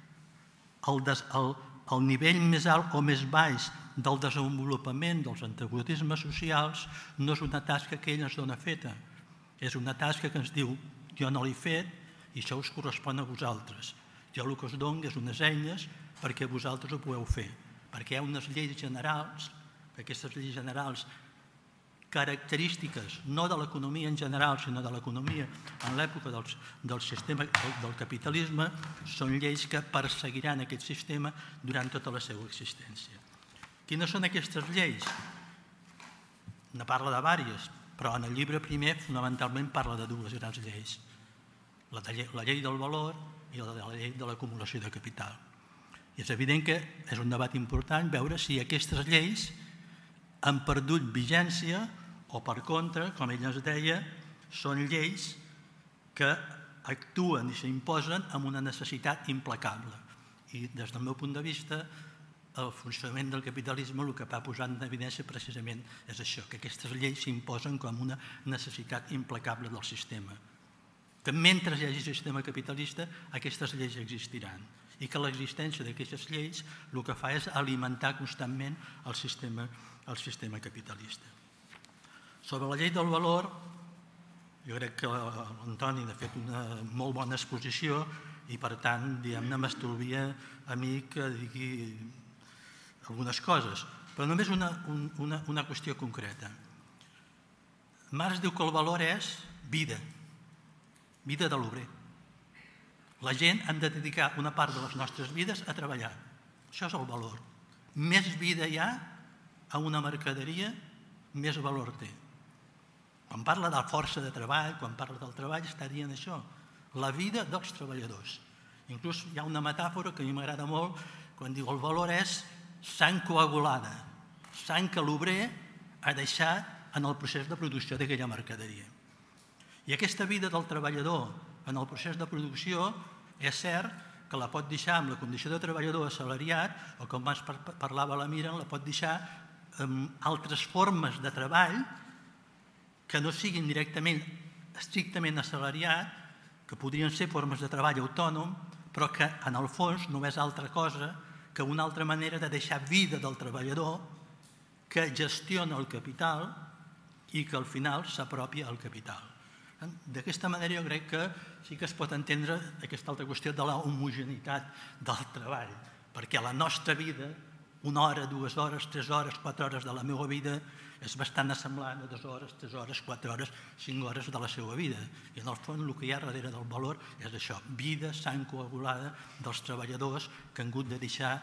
el nivell més alt o més baix del desenvolupament dels antagonismes socials no és una tasca que ell ens dona feta. És una tasca que ens diu: jo no l'he fet i això us correspon a vosaltres. Jo el que us dono és unes eines perquè vosaltres ho pugueu fer. Perquè hi ha unes lleis generals, aquestes lleis generals característiques no de l'economia en general, sinó de l'economia en l'època del sistema del capitalisme, són lleis que perseguiran aquest sistema durant tota la seva existència. Quines són aquestes lleis? Ne parla de diverses, però en el llibre primer fonamentalment parla de dues grans lleis: la llei del valor i la llei de l'acumulació de capital. I és evident que és un debat important veure si aquestes lleis han perdut vigència o, per contra, com ell ens deia, són lleis que actuen i s'imposen amb una necessitat implacable. I des del meu punt de vista, el funcionament del capitalisme el que va posar en evidència precisament és això, que aquestes lleis s'imposen com una necessitat implacable del sistema. Que mentre hi hagi sistema capitalista, aquestes lleis existiran. I que l'existència d'aquestes lleis el que fa és alimentar constantment el sistema capitalista. Sobre la llei del valor, jo crec que l'Antoni ha fet una molt bona exposició i, per tant, diguem-ne, m'estalvia a mi que digui algunes coses, però només una qüestió concreta. Marx diu que el valor és vida de l'obrer. La gent hem de dedicar una part de les nostres vides a treballar. Això és el valor. Més vida hi ha a una mercaderia, més valor té. Quan parla de la força de treball, quan parla del treball, està dient això, la vida dels treballadors. Inclús hi ha una metàfora que a mi m'agrada molt, quan diu el valor és sang coagulada, sang que l'obrer ha deixat en el procés de producció d'aquella mercaderia. I aquesta vida del treballador en el procés de producció és cert que la pot deixar amb la condició de treballador assalariat o, com abans parlava la Mira, la pot deixar amb altres formes de treball que no siguin directament, estrictament assalariat, que podrien ser formes de treball autònom, però que en el fons no és altra cosa que una altra manera de deixar vida del treballador que gestiona el capital i que al final s'apropia al capital. D'aquesta manera jo crec que sí que es pot entendre aquesta altra qüestió de la homogeneïtat del treball, perquè la nostra vida, 1 hora, 2 hores, 3 hores, 4 hores de la meva vida és bastant semblant a 2 hores, 3 hores, 4 hores, 5 hores de la seva vida. I en el fons el que hi ha darrere del valor és això, vida, sang coagulada dels treballadors que han hagut de deixar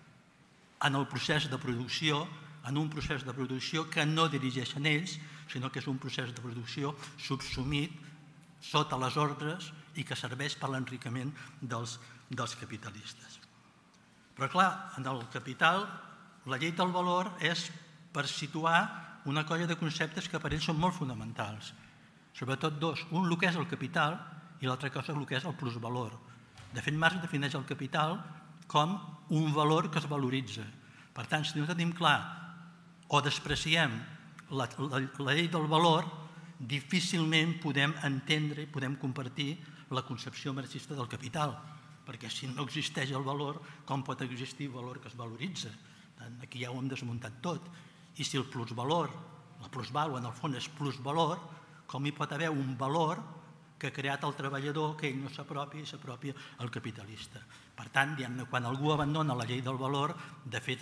en el procés de producció, en un procés de producció que no dirigeixen ells, sinó que és un procés de producció subsumit sota les ordres i que serveix per l'enriquiment dels capitalistes. Però clar, en el capital, la llei del valor és per situar una colla de conceptes que per ells són molt fonamentals. Sobretot dos. Un, el que és el capital, i l'altra cosa, el que és el plusvalor. De fet, Marx defineix el capital com un valor que es valoritza. Per tant, si no tenim clar o despreciem la llei del valor, difícilment podem entendre i podem compartir la concepció marxista del capital, perquè si no existeix el valor, com pot existir valor que es valoritza? Aquí ja ho hem desmuntat tot. I si el plusvalor, la plusvàlua en el fons és plusvalor, com hi pot haver un valor que ha creat el treballador que ell no s'apropia i s'apropia al capitalista? Per tant, quan algú abandona la llei del valor, de fet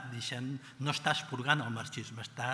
no està expurgant el marxisme, està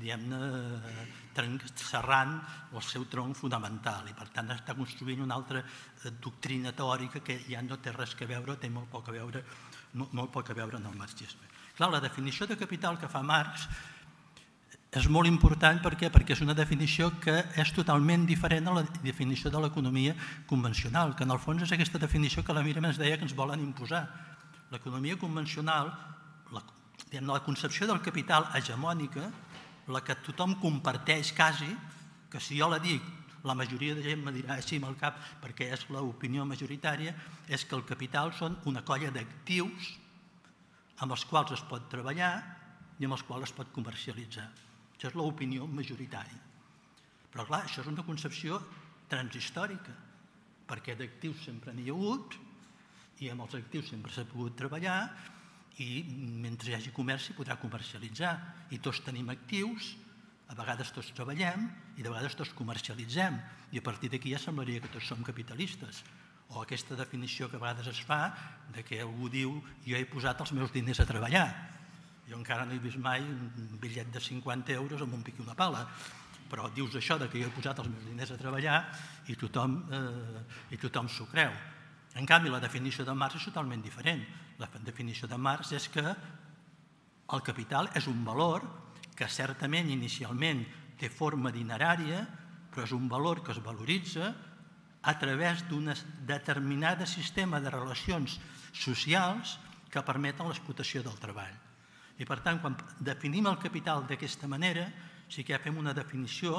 serrant el seu tronc fonamental i per tant està construint una altra doctrina teòrica que ja no té res a veure, té molt poc a veure en el marxisme. Clar, la definició de capital que fa Marx és molt important perquè és una definició que és totalment diferent a la definició de l'economia convencional, que en el fons és aquesta definició que la Miriam ens deia que ens volen imposar. L'economia convencional, la concepció del capital hegemònica, la que tothom comparteix quasi, que si jo la dic, la majoria de gent me dirà així amb el cap perquè és l'opinió majoritària, és que el capital són una colla d'actius amb els quals es pot treballar i amb els quals es pot comercialitzar. Això és l'opinió majoritària. Però clar, això és una concepció transhistòrica, perquè d'actius sempre n'hi ha hagut i amb els actius sempre s'ha pogut treballar i mentre hi hagi comerç s'hi podrà comercialitzar. I tots tenim actius, a vegades tots treballem i de vegades tots comercialitzem i a partir d'aquí ja semblaria que tots som capitalistes. O aquesta definició que a vegades es fa de que algú diu jo he posat els meus diners a treballar. Jo encara no he vist mai un bitllet de 50 euros amb un pic i una pala, però dius això que jo he posat els meus diners a treballar i tothom s'ho creu. En canvi, la definició de Marx és totalment diferent. La definició de Marx és que el capital és un valor que certament inicialment té forma dinerària, però és un valor que es valoritza a través d'un determinat sistema de relacions socials que permeten l'explotació del treball. I per tant, quan definim el capital d'aquesta manera, sí que fem una definició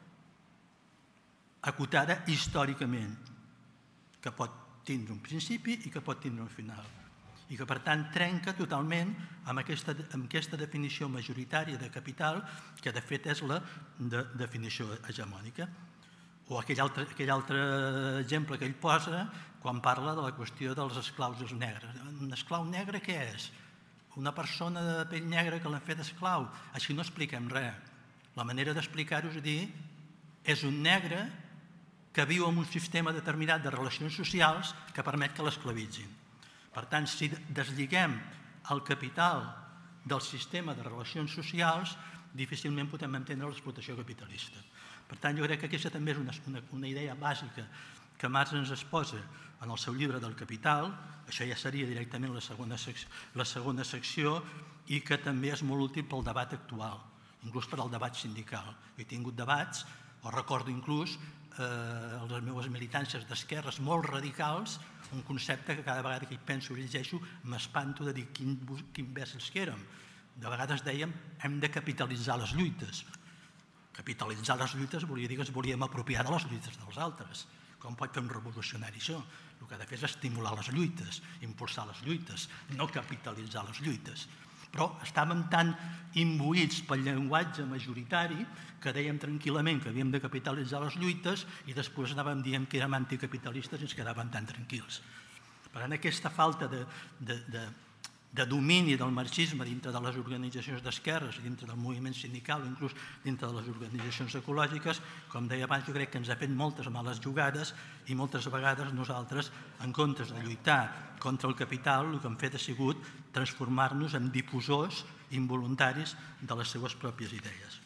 acotada històricament, que pot tindre un principi i que pot tindre un final. I que, per tant, trenca totalment amb aquesta definició majoritària de capital, que de fet és la definició hegemònica. O aquell altre exemple que ell posa quan parla de la qüestió dels esclaus negres. Un esclau negre què és? Una persona de pell negra que l'han fet esclau. Així no expliquem res. La manera d'explicar-ho és dir és un negre que viu en un sistema determinat de relacions socials que permet que l'esclavitzin. Per tant, si desliguem el capital del sistema de relacions socials, difícilment podem entendre l'explotació capitalista. Per tant, jo crec que aquesta també és una idea bàsica que Marx ens exposa en el seu llibre del Capital, això ja seria directament la segona secció, i que també és molt útil pel debat actual, inclús per al debat sindical. He tingut debats, o recordo inclús les meves militàncies d'esquerres molt radicals, un concepte que cada vegada que hi penso i llegeixo m'espanto de dir quin imbècils que érem. De vegades dèiem hem de capitalitzar les lluites. Capitalitzar les lluites volia dir que ens volíem apropiar de les lluites dels altres. Com pot fer un revolucionari això? El que ha de fer és estimular les lluites, impulsar les lluites, no capitalitzar les lluites. Però estàvem tan imbuïts pel llenguatge majoritari que dèiem tranquil·lament que havíem de capitalitzar les lluites i després anàvem dient que érem anticapitalistes i ens quedàvem tan tranquils. Per tant, aquesta falta de domini del marxisme dintre de les organitzacions d'esquerres i dintre del moviment sindical o inclús dintre de les organitzacions ecològiques, com deia abans, jo crec que ens ha fet moltes males jugades i moltes vegades nosaltres, en comptes de lluitar contra el capital, el que hem fet ha sigut transformar-nos en difusors involuntaris de les seues pròpies idees.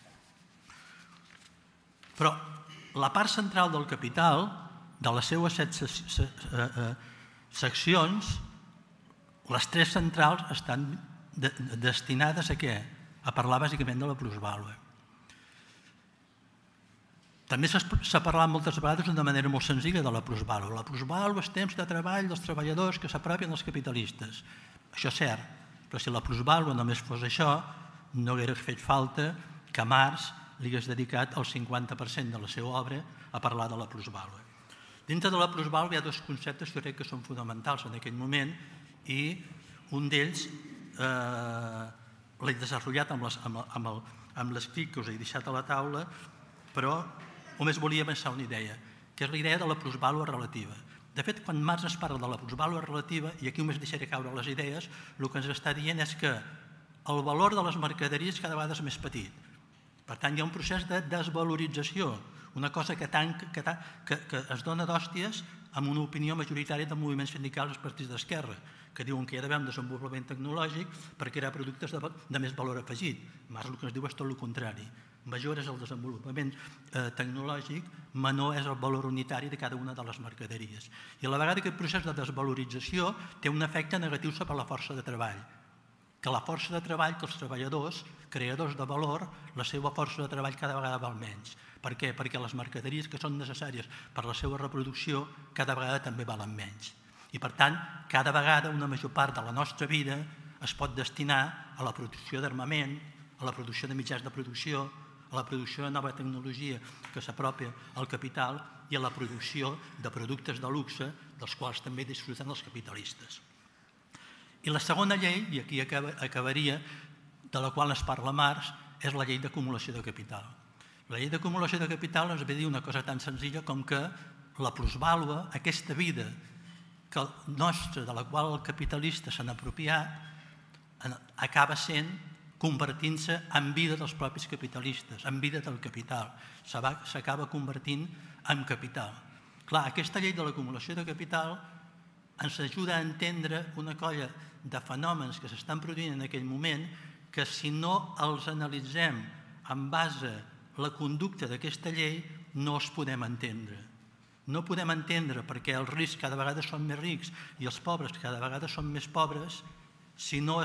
Però la part central del capital, de les seues 7 seccions, les 3 centrals estan destinades a què? A parlar bàsicament de la plusvàlua. També s'ha parlat moltes vegades d'una manera molt senzilla de la plusvàlua. La plusvàlua és temps de treball dels treballadors que s'apropien als capitalistes. Això és cert, però si la plusvàlua només fos això, no hauria fet falta que Marx li hagués dedicat el 50% de la seva obra a parlar de la plusvàlua. Dintre de la plusvàlua hi ha 2 conceptes que crec que són fonamentals en aquell moment i un d'ells l'he desenvolupat amb l'escrit que us he deixat a la taula, però només volia avançar una idea, que és la idea de la plusvàlua relativa. De fet, quan Marx ens parla de la plusvàlua relativa, i aquí només deixaré caure les idees, el que ens està dient és que el valor de les mercaderies cada vegada és més petit. Per tant, hi ha un procés de desvalorització, una cosa que es dona d'hòsties amb una opinió majoritària de moviments sindicals als partits d'esquerra, que diuen que hi ha d'haver un desenvolupament tecnològic per crear productes de més valor afegit. Marx el que ens diu és tot el contrari. Major és el desenvolupament tecnològic, menor és el valor unitari de cada una de les mercaderies. I a la vegada aquest procés de desvalorització té un efecte negatiu sobre la força de treball. Que la força de treball, que els treballadors, creadors de valor, la seva força de treball cada vegada val menys. Per què? Perquè les mercaderies que són necessàries per a la seva reproducció cada vegada també valen menys. I per tant, cada vegada una major part de la nostra vida es pot destinar a la producció d'armament, a la producció de mitjans de producció, a la producció de nova tecnologia que s'apropia al capital i a la producció de productes de luxe dels quals també disfruten els capitalistes. I la segona llei, i aquí acabaria, de la qual es parla Marx, és la llei d'acumulació de capital. La llei d'acumulació de capital ens ve dir una cosa tan senzilla com que la plusvàlua, aquesta vida nostra de la qual el capitalista s'ha apropiat, acaba convertint-se en vida dels propis capitalistes, en vida del capital. S'acaba convertint en capital. Clar, aquesta llei de l'acumulació de capital ens ajuda a entendre una colla de fenòmens que s'estan produint en aquell moment que si no els analitzem en base a la conducta d'aquesta llei no els podem entendre. No podem entendre perquè els rics cada vegada són més rics i els pobres cada vegada són més pobres si no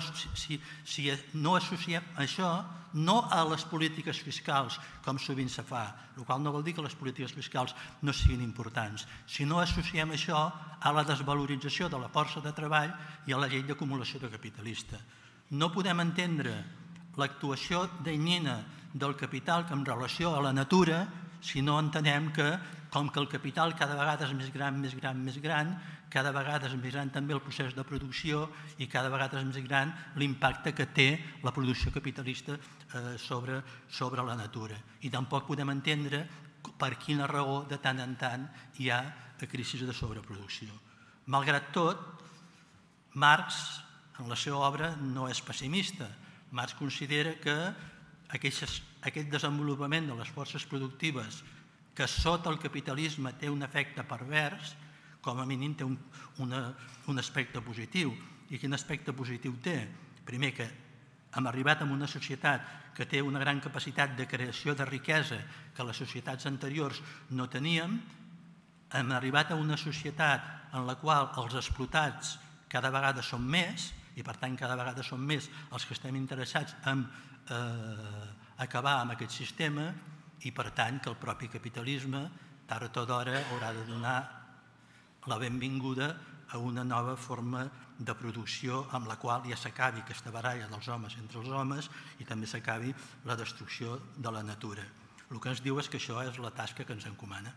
associem això no a les polítiques fiscals, com sovint se fa, el qual no vol dir que les polítiques fiscals no siguin importants, si no associem això a la desvalorització de la força de treball i a la llei d'acumulació de capitalista. No podem entendre l'actuació danyina del capital en relació a la natura si no entenem que, com que el capital cada vegada és més gran, més gran, més gran, cada vegada és més gran també el procés de producció i cada vegada és més gran l'impacte que té la producció capitalista sobre la natura. I tampoc podem entendre per quina raó de tant en tant hi ha crisis de sobreproducció. Malgrat tot, Marx, en la seva obra, no és pessimista. Marx considera que aquest desenvolupament de les forces productives que sota el capitalisme té un efecte pervers, com a mínim té un aspecte positiu. I quin aspecte positiu té? Primer, que hem arribat a una societat que té una gran capacitat de creació de riquesa que les societats anteriors no teníem, hem arribat a una societat en la qual els explotats cada vegada són més, i per tant cada vegada són més els que estem interessats en acabar amb aquest sistema, i per tant que el propi capitalisme tard o d'hora haurà de donar la benvinguda a una nova forma de producció amb la qual ja s'acabi aquesta baralla dels homes entre els homes i també s'acabi la destrucció de la natura. El que ens diu és que això és la tasca que ens encomana.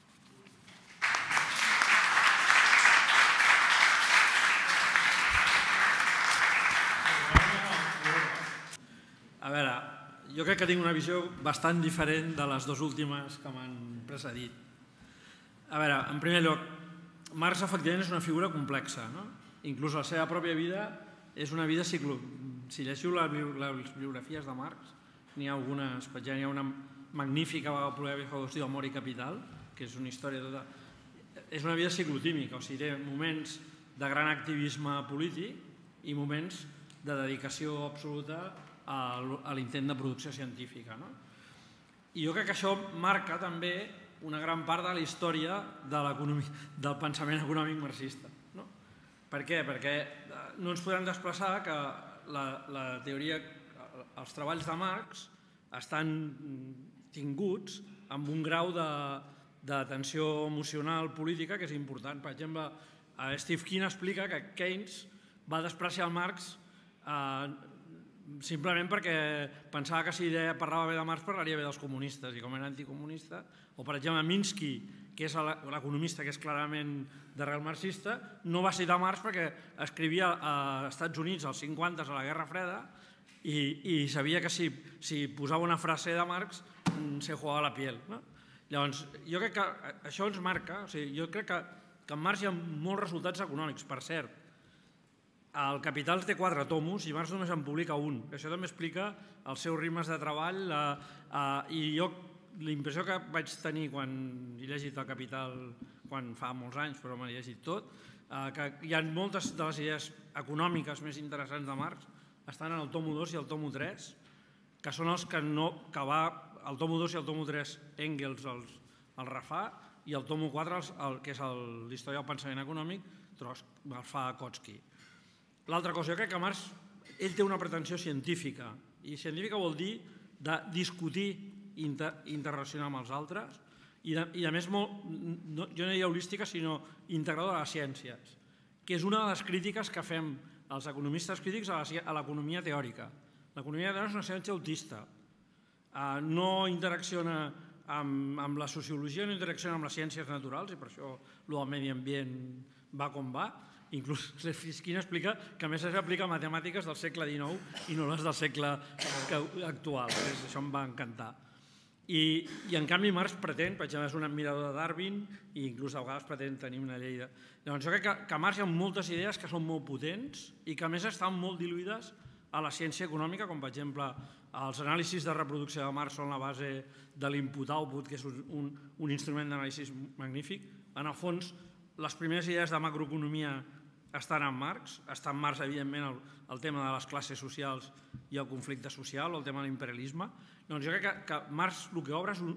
A veure, jo crec que tinc una visió bastant diferent de les dues últimes que m'han precedit. A veure, en primer lloc, Marx efectivament és una figura complexa, no? Inclús la seva pròpia vida és una vida ciclo. Si llegiu les biografies de Marx, n'hi ha algunes, per exemple, hi ha una magnífica que es diu Amor i Capital, que és una història tota... És una vida ciclotímica, o sigui, té moments de gran activisme polític i moments de dedicació absoluta a l'intent de producció científica. I jo crec que això marca també una gran part de la història del pensament econòmic marxista. Per què? Perquè no ens podem desplaçar que la teoria, els treballs de Marx estan tinguts amb un grau de tensió emocional política que és important. Per exemple, Steve Keen explica que Keynes va despreciar Marx simplement perquè pensava que si parlava bé de Marx parlaria bé dels comunistes, i com era anticomunista. O, per exemple, Minsky, que és l'economista que és clarament d'arrel marxista, no va citar Marx perquè escrivia als Estats Units als 50 a la Guerra Freda i sabia que si posava una frase de Marx se jugava la piel. Llavors, jo crec que això ens marca, jo crec que en Marx hi ha molts resultats econòmics, per cert. El Capital té 4 tomos i Marx només en publica un. Això també explica els seus ritmes de treball i jo l'impressió que vaig tenir quan he llegit el Capital, quan fa molts anys, però m'he llegit tot, que hi ha moltes de les idees econòmiques més interessants de Marx estan en el tomo 2 i el tomo 3, que són els que va... El tomo 2 i el tomo 3 Engels el refà i el tomo 4, que és l'història del pensament econòmic, el fa Kautsky. L'altra cosa, jo crec que Marx, ell té una pretensió científica, i científica vol dir de discutir interrelacionar amb els altres, i a més, jo no diria holística, sinó integradora de les ciències, que és una de les crítiques que fem els economistes crítics a l'economia teòrica. L'economia teòrica és una ciència autista, no interacciona amb la sociologia, no interacciona amb les ciències naturals, i per això el medi ambient va com va. Inclús Skin explica que a més s'aplica a matemàtiques del segle XIX i no les del segle actual. Això em va encantar. I en canvi Marx pretén, per exemple, és un admirador de Darwin i inclús a vegades pretén tenir una llei de... Llavors jo crec que a Marx hi ha moltes idees que són molt potents i que a més estan molt diluïdes a la ciència econòmica, com per exemple els anàlisis de reproducció de Marx són la base de l'input-output, que és un instrument d'anàlisi magnífic. En el fons, les primeres idees de macroeconomia estan en Marx. Està en Marx, evidentment, el tema de les classes socials i el conflicte social, o el tema de l'imperialisme. Doncs jo crec que Marx el que obre és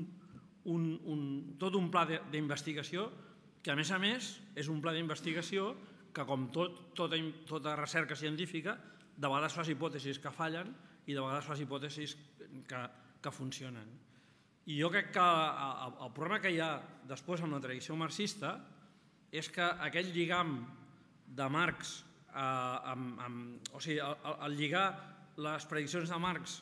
tot un pla d'investigació que, a més, és un pla d'investigació que, com tota recerca científica, de vegades fas hipòtesis que fallen i de vegades fas hipòtesis que funcionen. I jo crec que el problema que hi ha després amb la tradició marxista és que aquell lligam de Marx, o sigui, el lligar les prediccions de Marx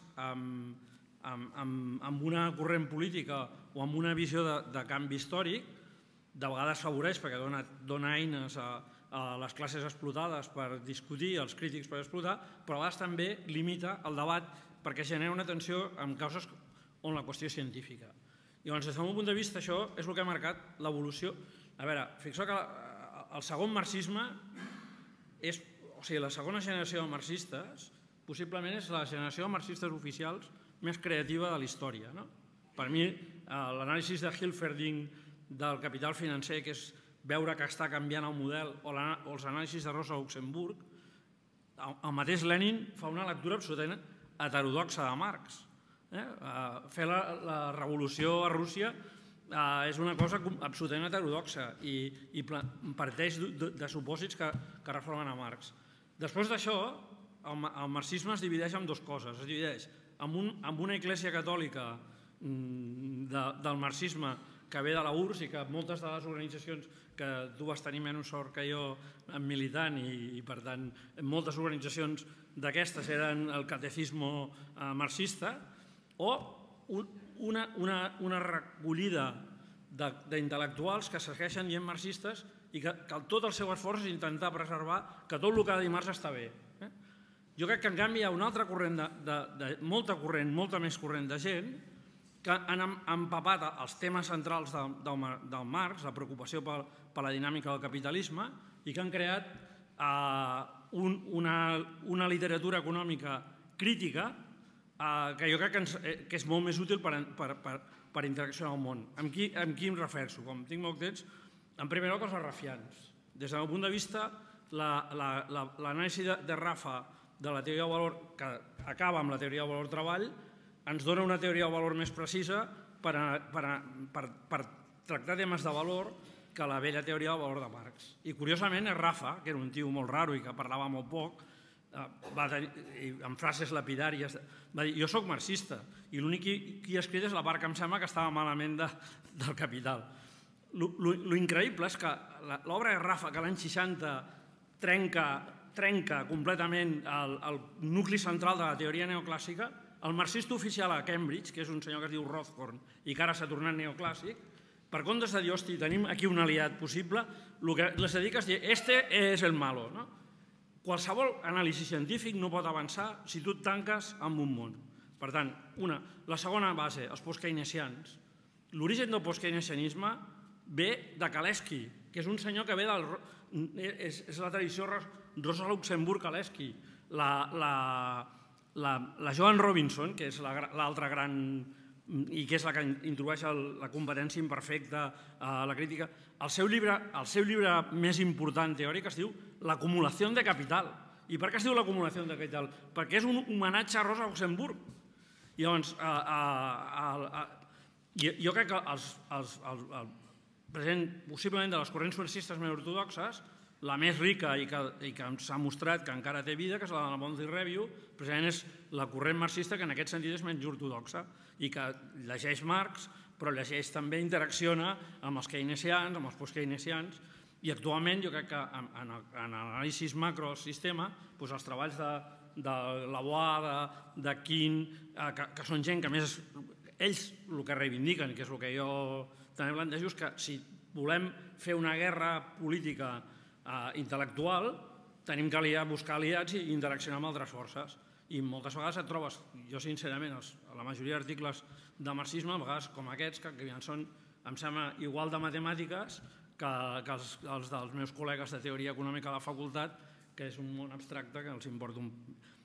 amb una corrent política o amb una visió de canvi històric, de vegades favoreix perquè dona eines a les classes explotades per discutir, als crítics per explotar, però a vegades també limita el debat perquè genera una tensió en causes on la qüestió és científica. Llavors, des del meu punt de vista, això és el que ha marcat l'evolució. A veure, fixeu que el segon marxisme és... O sigui, la segona generació de marxistes possiblement és la generació de marxistes oficials més creativa de la història. Per mi, l'anàlisi de Hilferding del capital financer, que és veure que està canviant el model, o els anàlisis de Rosa Luxemburg, el mateix Lenin fa una lectura absolutament heterodoxa de Marx. Fer la revolució a Rússia és una cosa absolutament heterodoxa i parteix de supòsits que reformen a Marx. Després d'això, el marxisme es divideix en dues coses. Es divideix en una església catòlica del marxisme que ve de la URSS i que moltes de les organitzacions que tu vas tenir menys sort que jo militant i per tant moltes organitzacions d'aquestes eren el catecismo marxista, o una recollida d'intel·lectuals que segueixen dient marxistes i que tot el seu esforç és intentar preservar que tot el que ha de dir Marx està bé. Jo crec que en canvi hi ha un altre corrent, molta més corrent de gent que han empapat els temes centrals del Marx, la preocupació per la dinàmica del capitalisme, i que han creat una literatura econòmica crítica que jo crec que és molt més útil per interaccionar al món. Amb qui em refereixo? Com tinc molt temps, en primer lloc els arrafians. Des del meu punt de vista, l'anàlisi de Rafa de la teoria del valor, que acaba amb la teoria del valor treball, ens dona una teoria del valor més precisa per tractar temes de valor que la vella teoria del valor de Marx. I curiosament Rafa, que era un tio molt raro i que parlava molt poc, amb frases lapidàries, va dir: jo soc marxista i l'únic que he escrit és la part que em sembla que estava malament del Capital. Lo increïble és que l'obra de Rafa, que l'any 60 trenca completament el nucli central de la teoria neoclàssica, el marxista oficial a Cambridge, que és un senyor que es diu Rothkorn i que ara s'ha tornat neoclàssic, per comptes de dir, hosti, tenim aquí un aliat possible, el que les dedica és dir, este és el malo. Qualsevol anàlisi científic no pot avançar si tu et tanques en un món. Per tant, la segona base, els postkeynesians. L'origen del postkeynesianisme ve de Kalecki, que és un senyor que ve del... és la tradició Rosa Luxemburg-Kalecki. La Joan Robinson, que és l'altra gran i que és la que introdueix la competència imperfecta a la crítica, el seu llibre més important teòric es diu L'acumulació de capital. I per què es diu l'acumulació de capital? Perquè és un homenatge a Rosa Luxemburg. I llavors, jo crec que el present, possiblement de les corrents marxistes més ortodoxes, la més rica i que s'ha mostrat que encara té vida, que és la de la Monthly Review, precisament és la corrent marxista que en aquest sentit és menys ortodoxa i que llegeix Marx, però llegeix també, interacciona amb els keynesians, amb els postkeynesians, i actualment jo crec que en l'anàlisi macro del sistema, els treballs de Lavoie, de Kuhn, que són gent que a més ells el que reivindiquen, que és el que jo també plantejo, és que si volem fer una guerra política intel·lectual, tenim que buscar aliats i interaccionar amb altres forces. I moltes vegades et trobes, jo sincerament, a la majoria d'articles de marxisme, a vegades com aquests, que són, em sembla, igual de matemàtiques que els dels meus col·legues de teoria econòmica a la facultat, que és un món abstracte que els importa un...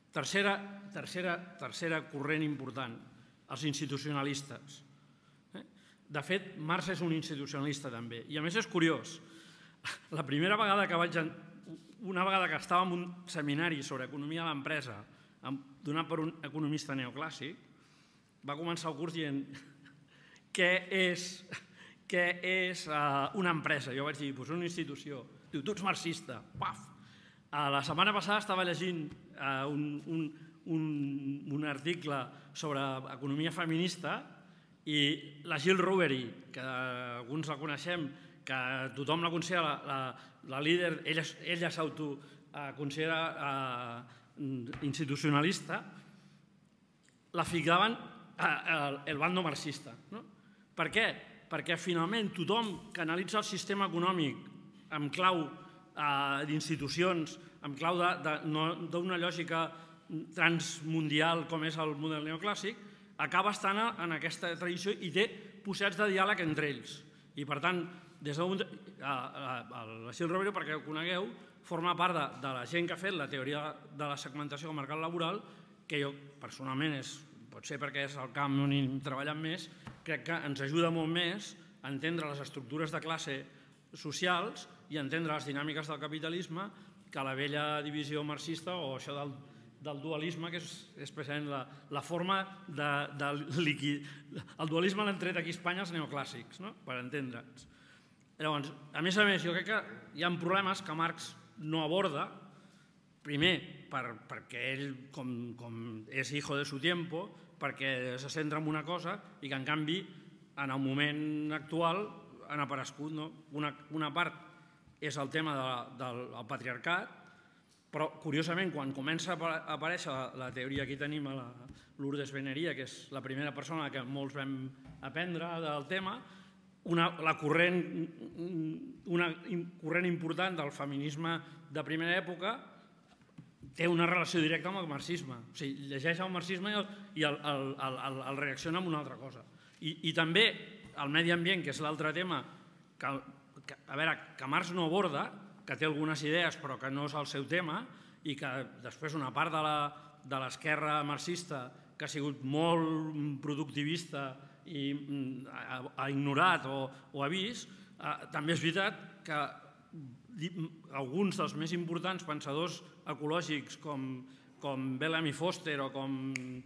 Tercera corrent important, els institucionalistes. De fet, Marx és un institucionalista també. I a més és curiós, la primera vegada una vegada que estava en un seminari sobre economia de l'empresa donat per un economista neoclàssic, va començar el curs dient què és una empresa. Jo vaig dir, una institució. Diu, tu ets marxista. Paf! La setmana passada estava llegint un article sobre economia feminista i la Jill Rowery, que alguns la coneixem, que tothom la considera la líder, ella s'autoconsidera institucionalista, la ficaven el bando marxista. Per què? Perquè finalment tothom que analitza el sistema econòmic en clau d'institucions, en clau d'una lògica transmundial com és el model neoclàssic, acaba estant en aquesta tradició i té possibilitats de diàleg entre ells. I per tant, la Jill Rowery, perquè ho conegueu, forma part de la gent que ha fet la teoria de la segmentació del mercat laboral, que jo personalment, pot ser perquè és el camp on hi treballant més, crec que ens ajuda molt més a entendre les estructures de classe socials i a entendre les dinàmiques del capitalisme que la vella divisió marxista o això del dualisme, que és precisament la forma de liquid... El dualisme l'han tret aquí a Espanya els neoclàssics, per entendre'ns. Llavors, a més, jo crec que hi ha problemes que Marx no aborda, primer perquè ell, com és hijo de su tiempo, perquè se centra en una cosa i que, en canvi, en el moment actual han aparegut. Una part és el tema del patriarcat, però, curiosament, quan comença a aparèixer la teoria, aquí tenim a la Lourdes Beneria, que és la primera persona que molts vam aprendre del tema, una corrent important del feminisme de primera època té una relació directa amb el marxisme. O sigui, llegeix el marxisme i el reacciona amb una altra cosa. I també el medi ambient, que és l'altre tema que Marx no aborda, que té algunes idees però que no és el seu tema, i que després una part de l'esquerra marxista, que ha sigut molt productivista i ha ignorat o ha vist, també és veritat que alguns dels més importants pensadors ecològics com Bellamy Foster o com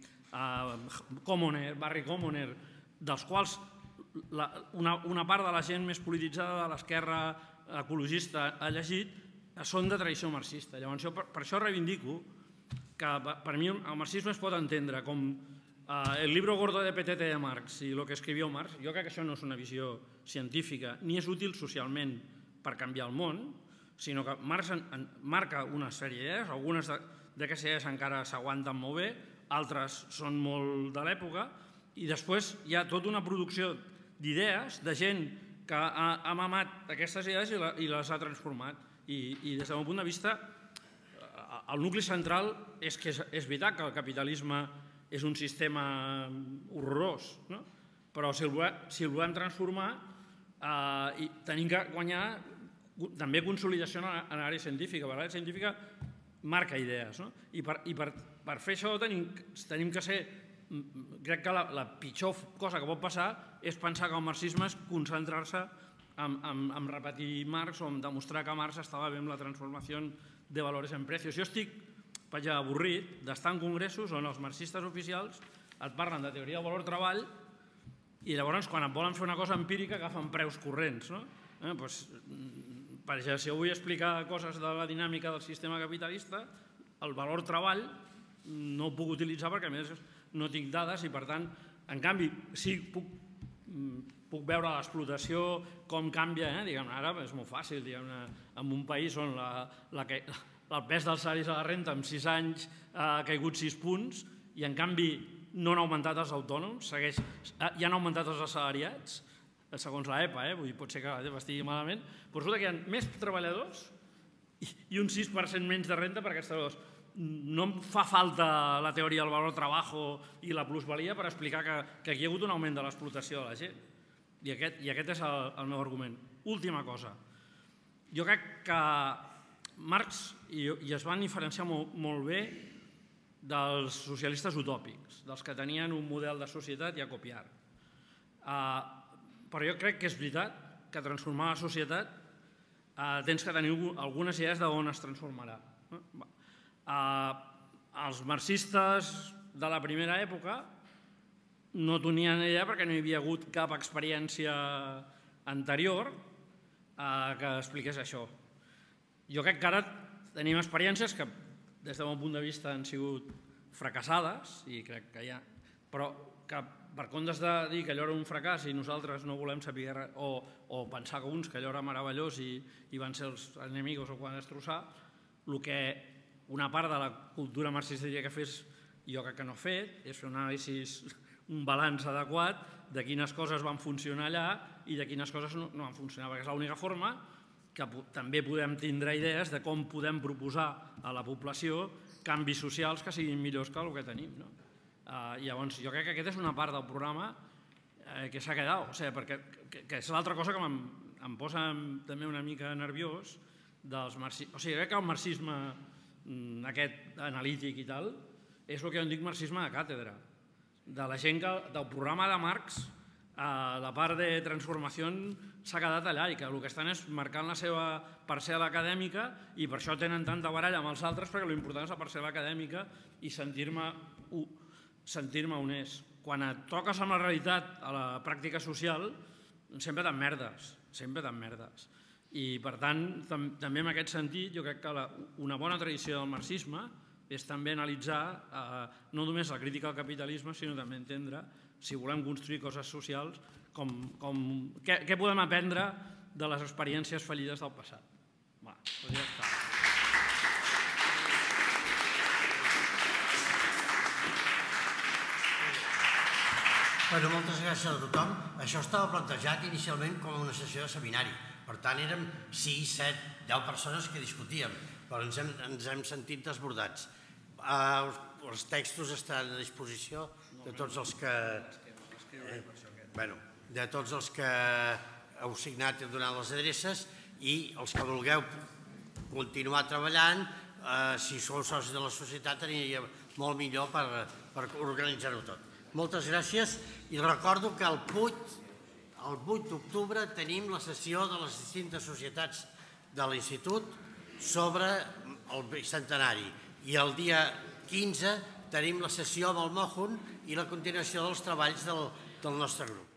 Barry Commoner, dels quals una part de la gent més polititzada de l'esquerra ecologista ha llegit, són de tradició marxista. Llavors, per això reivindico que per mi el marxisme es pot entendre com el libro gordo de Petete de Marx i el que escrivió Marx. Jo crec que això no és una visió científica ni és útil socialment per canviar el món, sinó que Marx marca una sèrie d'idees, algunes d'aquestes idees encara s'aguanten molt bé, altres són molt de l'època, i després hi ha tota una producció d'idees de gent que ha mamat aquestes idees i les ha transformat. I des del meu punt de vista, el nucli central és que és veritat que el capitalisme és un sistema horrorós, però si el volem transformar tenim que guanyar també consolidació en l'àrea científica. L'àrea científica marca idees, i per fer això tenim que ser... Crec que la pitjor cosa que pot passar és pensar que el marxisme és concentrar-se en repetir Marx o en demostrar que Marx estava bé amb la transformació de valores en precios. Jo estic avorrit d'estar en congressos on els marxistes oficials et parlen de teoria del valor treball i llavors quan et volen fer una cosa empírica agafen preus corrents. Per exemple, si jo vull explicar coses de la dinàmica del sistema capitalista, el valor treball no ho puc utilitzar perquè a més no tinc dades i per tant, en canvi, sí puc veure l'explotació, com canvia, ara és molt fàcil, en un país on el pes dels salaris a la renta en 6 anys ha caigut 6 punts i en canvi no han augmentat els autònoms, ja han augmentat els assalariats, segons l'EPA, pot ser que estigui malament, però resulta que hi ha més treballadors i un 6% menys de renta per aquests treballadors. No em fa falta la teoria del valor treballo i la plusvalia per explicar que aquí hi ha hagut un augment de l'explotació de la gent. I aquest és el meu argument. Última cosa. Jo crec que Marx i es van diferenciar molt bé dels socialistes utòpics, dels que tenien un model de societat i a copiar. Però jo crec que és veritat que transformar la societat tens que tenir algunes idees d'on es transformarà. Els marxistes de la primera època no tenien idea perquè no hi havia hagut cap experiència anterior que expliqués això. Jo crec que ara tenim experiències que des del meu punt de vista han sigut fracassades i crec que hi ha, però que per comptes de dir que allò era un fracàs i nosaltres no volem saber res o pensar que uns que allò era meravellós i van ser els enemigos o quan destrossar, el que una part de la cultura marxista diria que fes, jo crec que no ha fet, és fer un anàlisi, un balanç adequat de quines coses van funcionar allà i de quines coses no van funcionar, perquè és l'única forma que també podem tindre idees de com podem proposar a la població canvis socials que siguin millors que el que tenim. Llavors, jo crec que aquesta és una part del programa que s'ha quedat, que és l'altra cosa que em posa també una mica nerviós dels marxistes. O sigui, crec que el marxisme aquest analític i tal és el que jo en dic marxisme de càtedra, de la gent que del programa de Marx la part de transformació s'ha quedat allà i que el que estan és marcant la seva parcel·la acadèmica i per això tenen tanta baralla amb els altres, perquè l'important és la parcel·la acadèmica i sentir-me honest. Quan et toques amb la realitat a la pràctica social, sempre t'emmerdes, I, per tant, també en aquest sentit, jo crec que una bona tradició del marxisme és també analitzar no només la crítica al capitalisme, sinó també entendre, si volem construir coses socials, què podem aprendre de les experiències fallides del passat. Doncs ja està. Moltes gràcies a tothom. Això estava plantejat inicialment com una sessió de seminari. Per tant, érem 6, 7, 10 persones que discutíem, però ens hem sentit desbordats. Els textos estan a disposició de tots els que heu signat i donat les adreces i els que vulgueu continuar treballant, si sou socis de la societat, aniria molt millor per organitzar-ho tot. Moltes gràcies i recordo que el 8 d'octubre tenim la sessió de les distintes societats de l'Institut sobre el bicentenari i el dia 15 tenim la sessió amb el Mohun i la continuació dels treballs del nostre grup.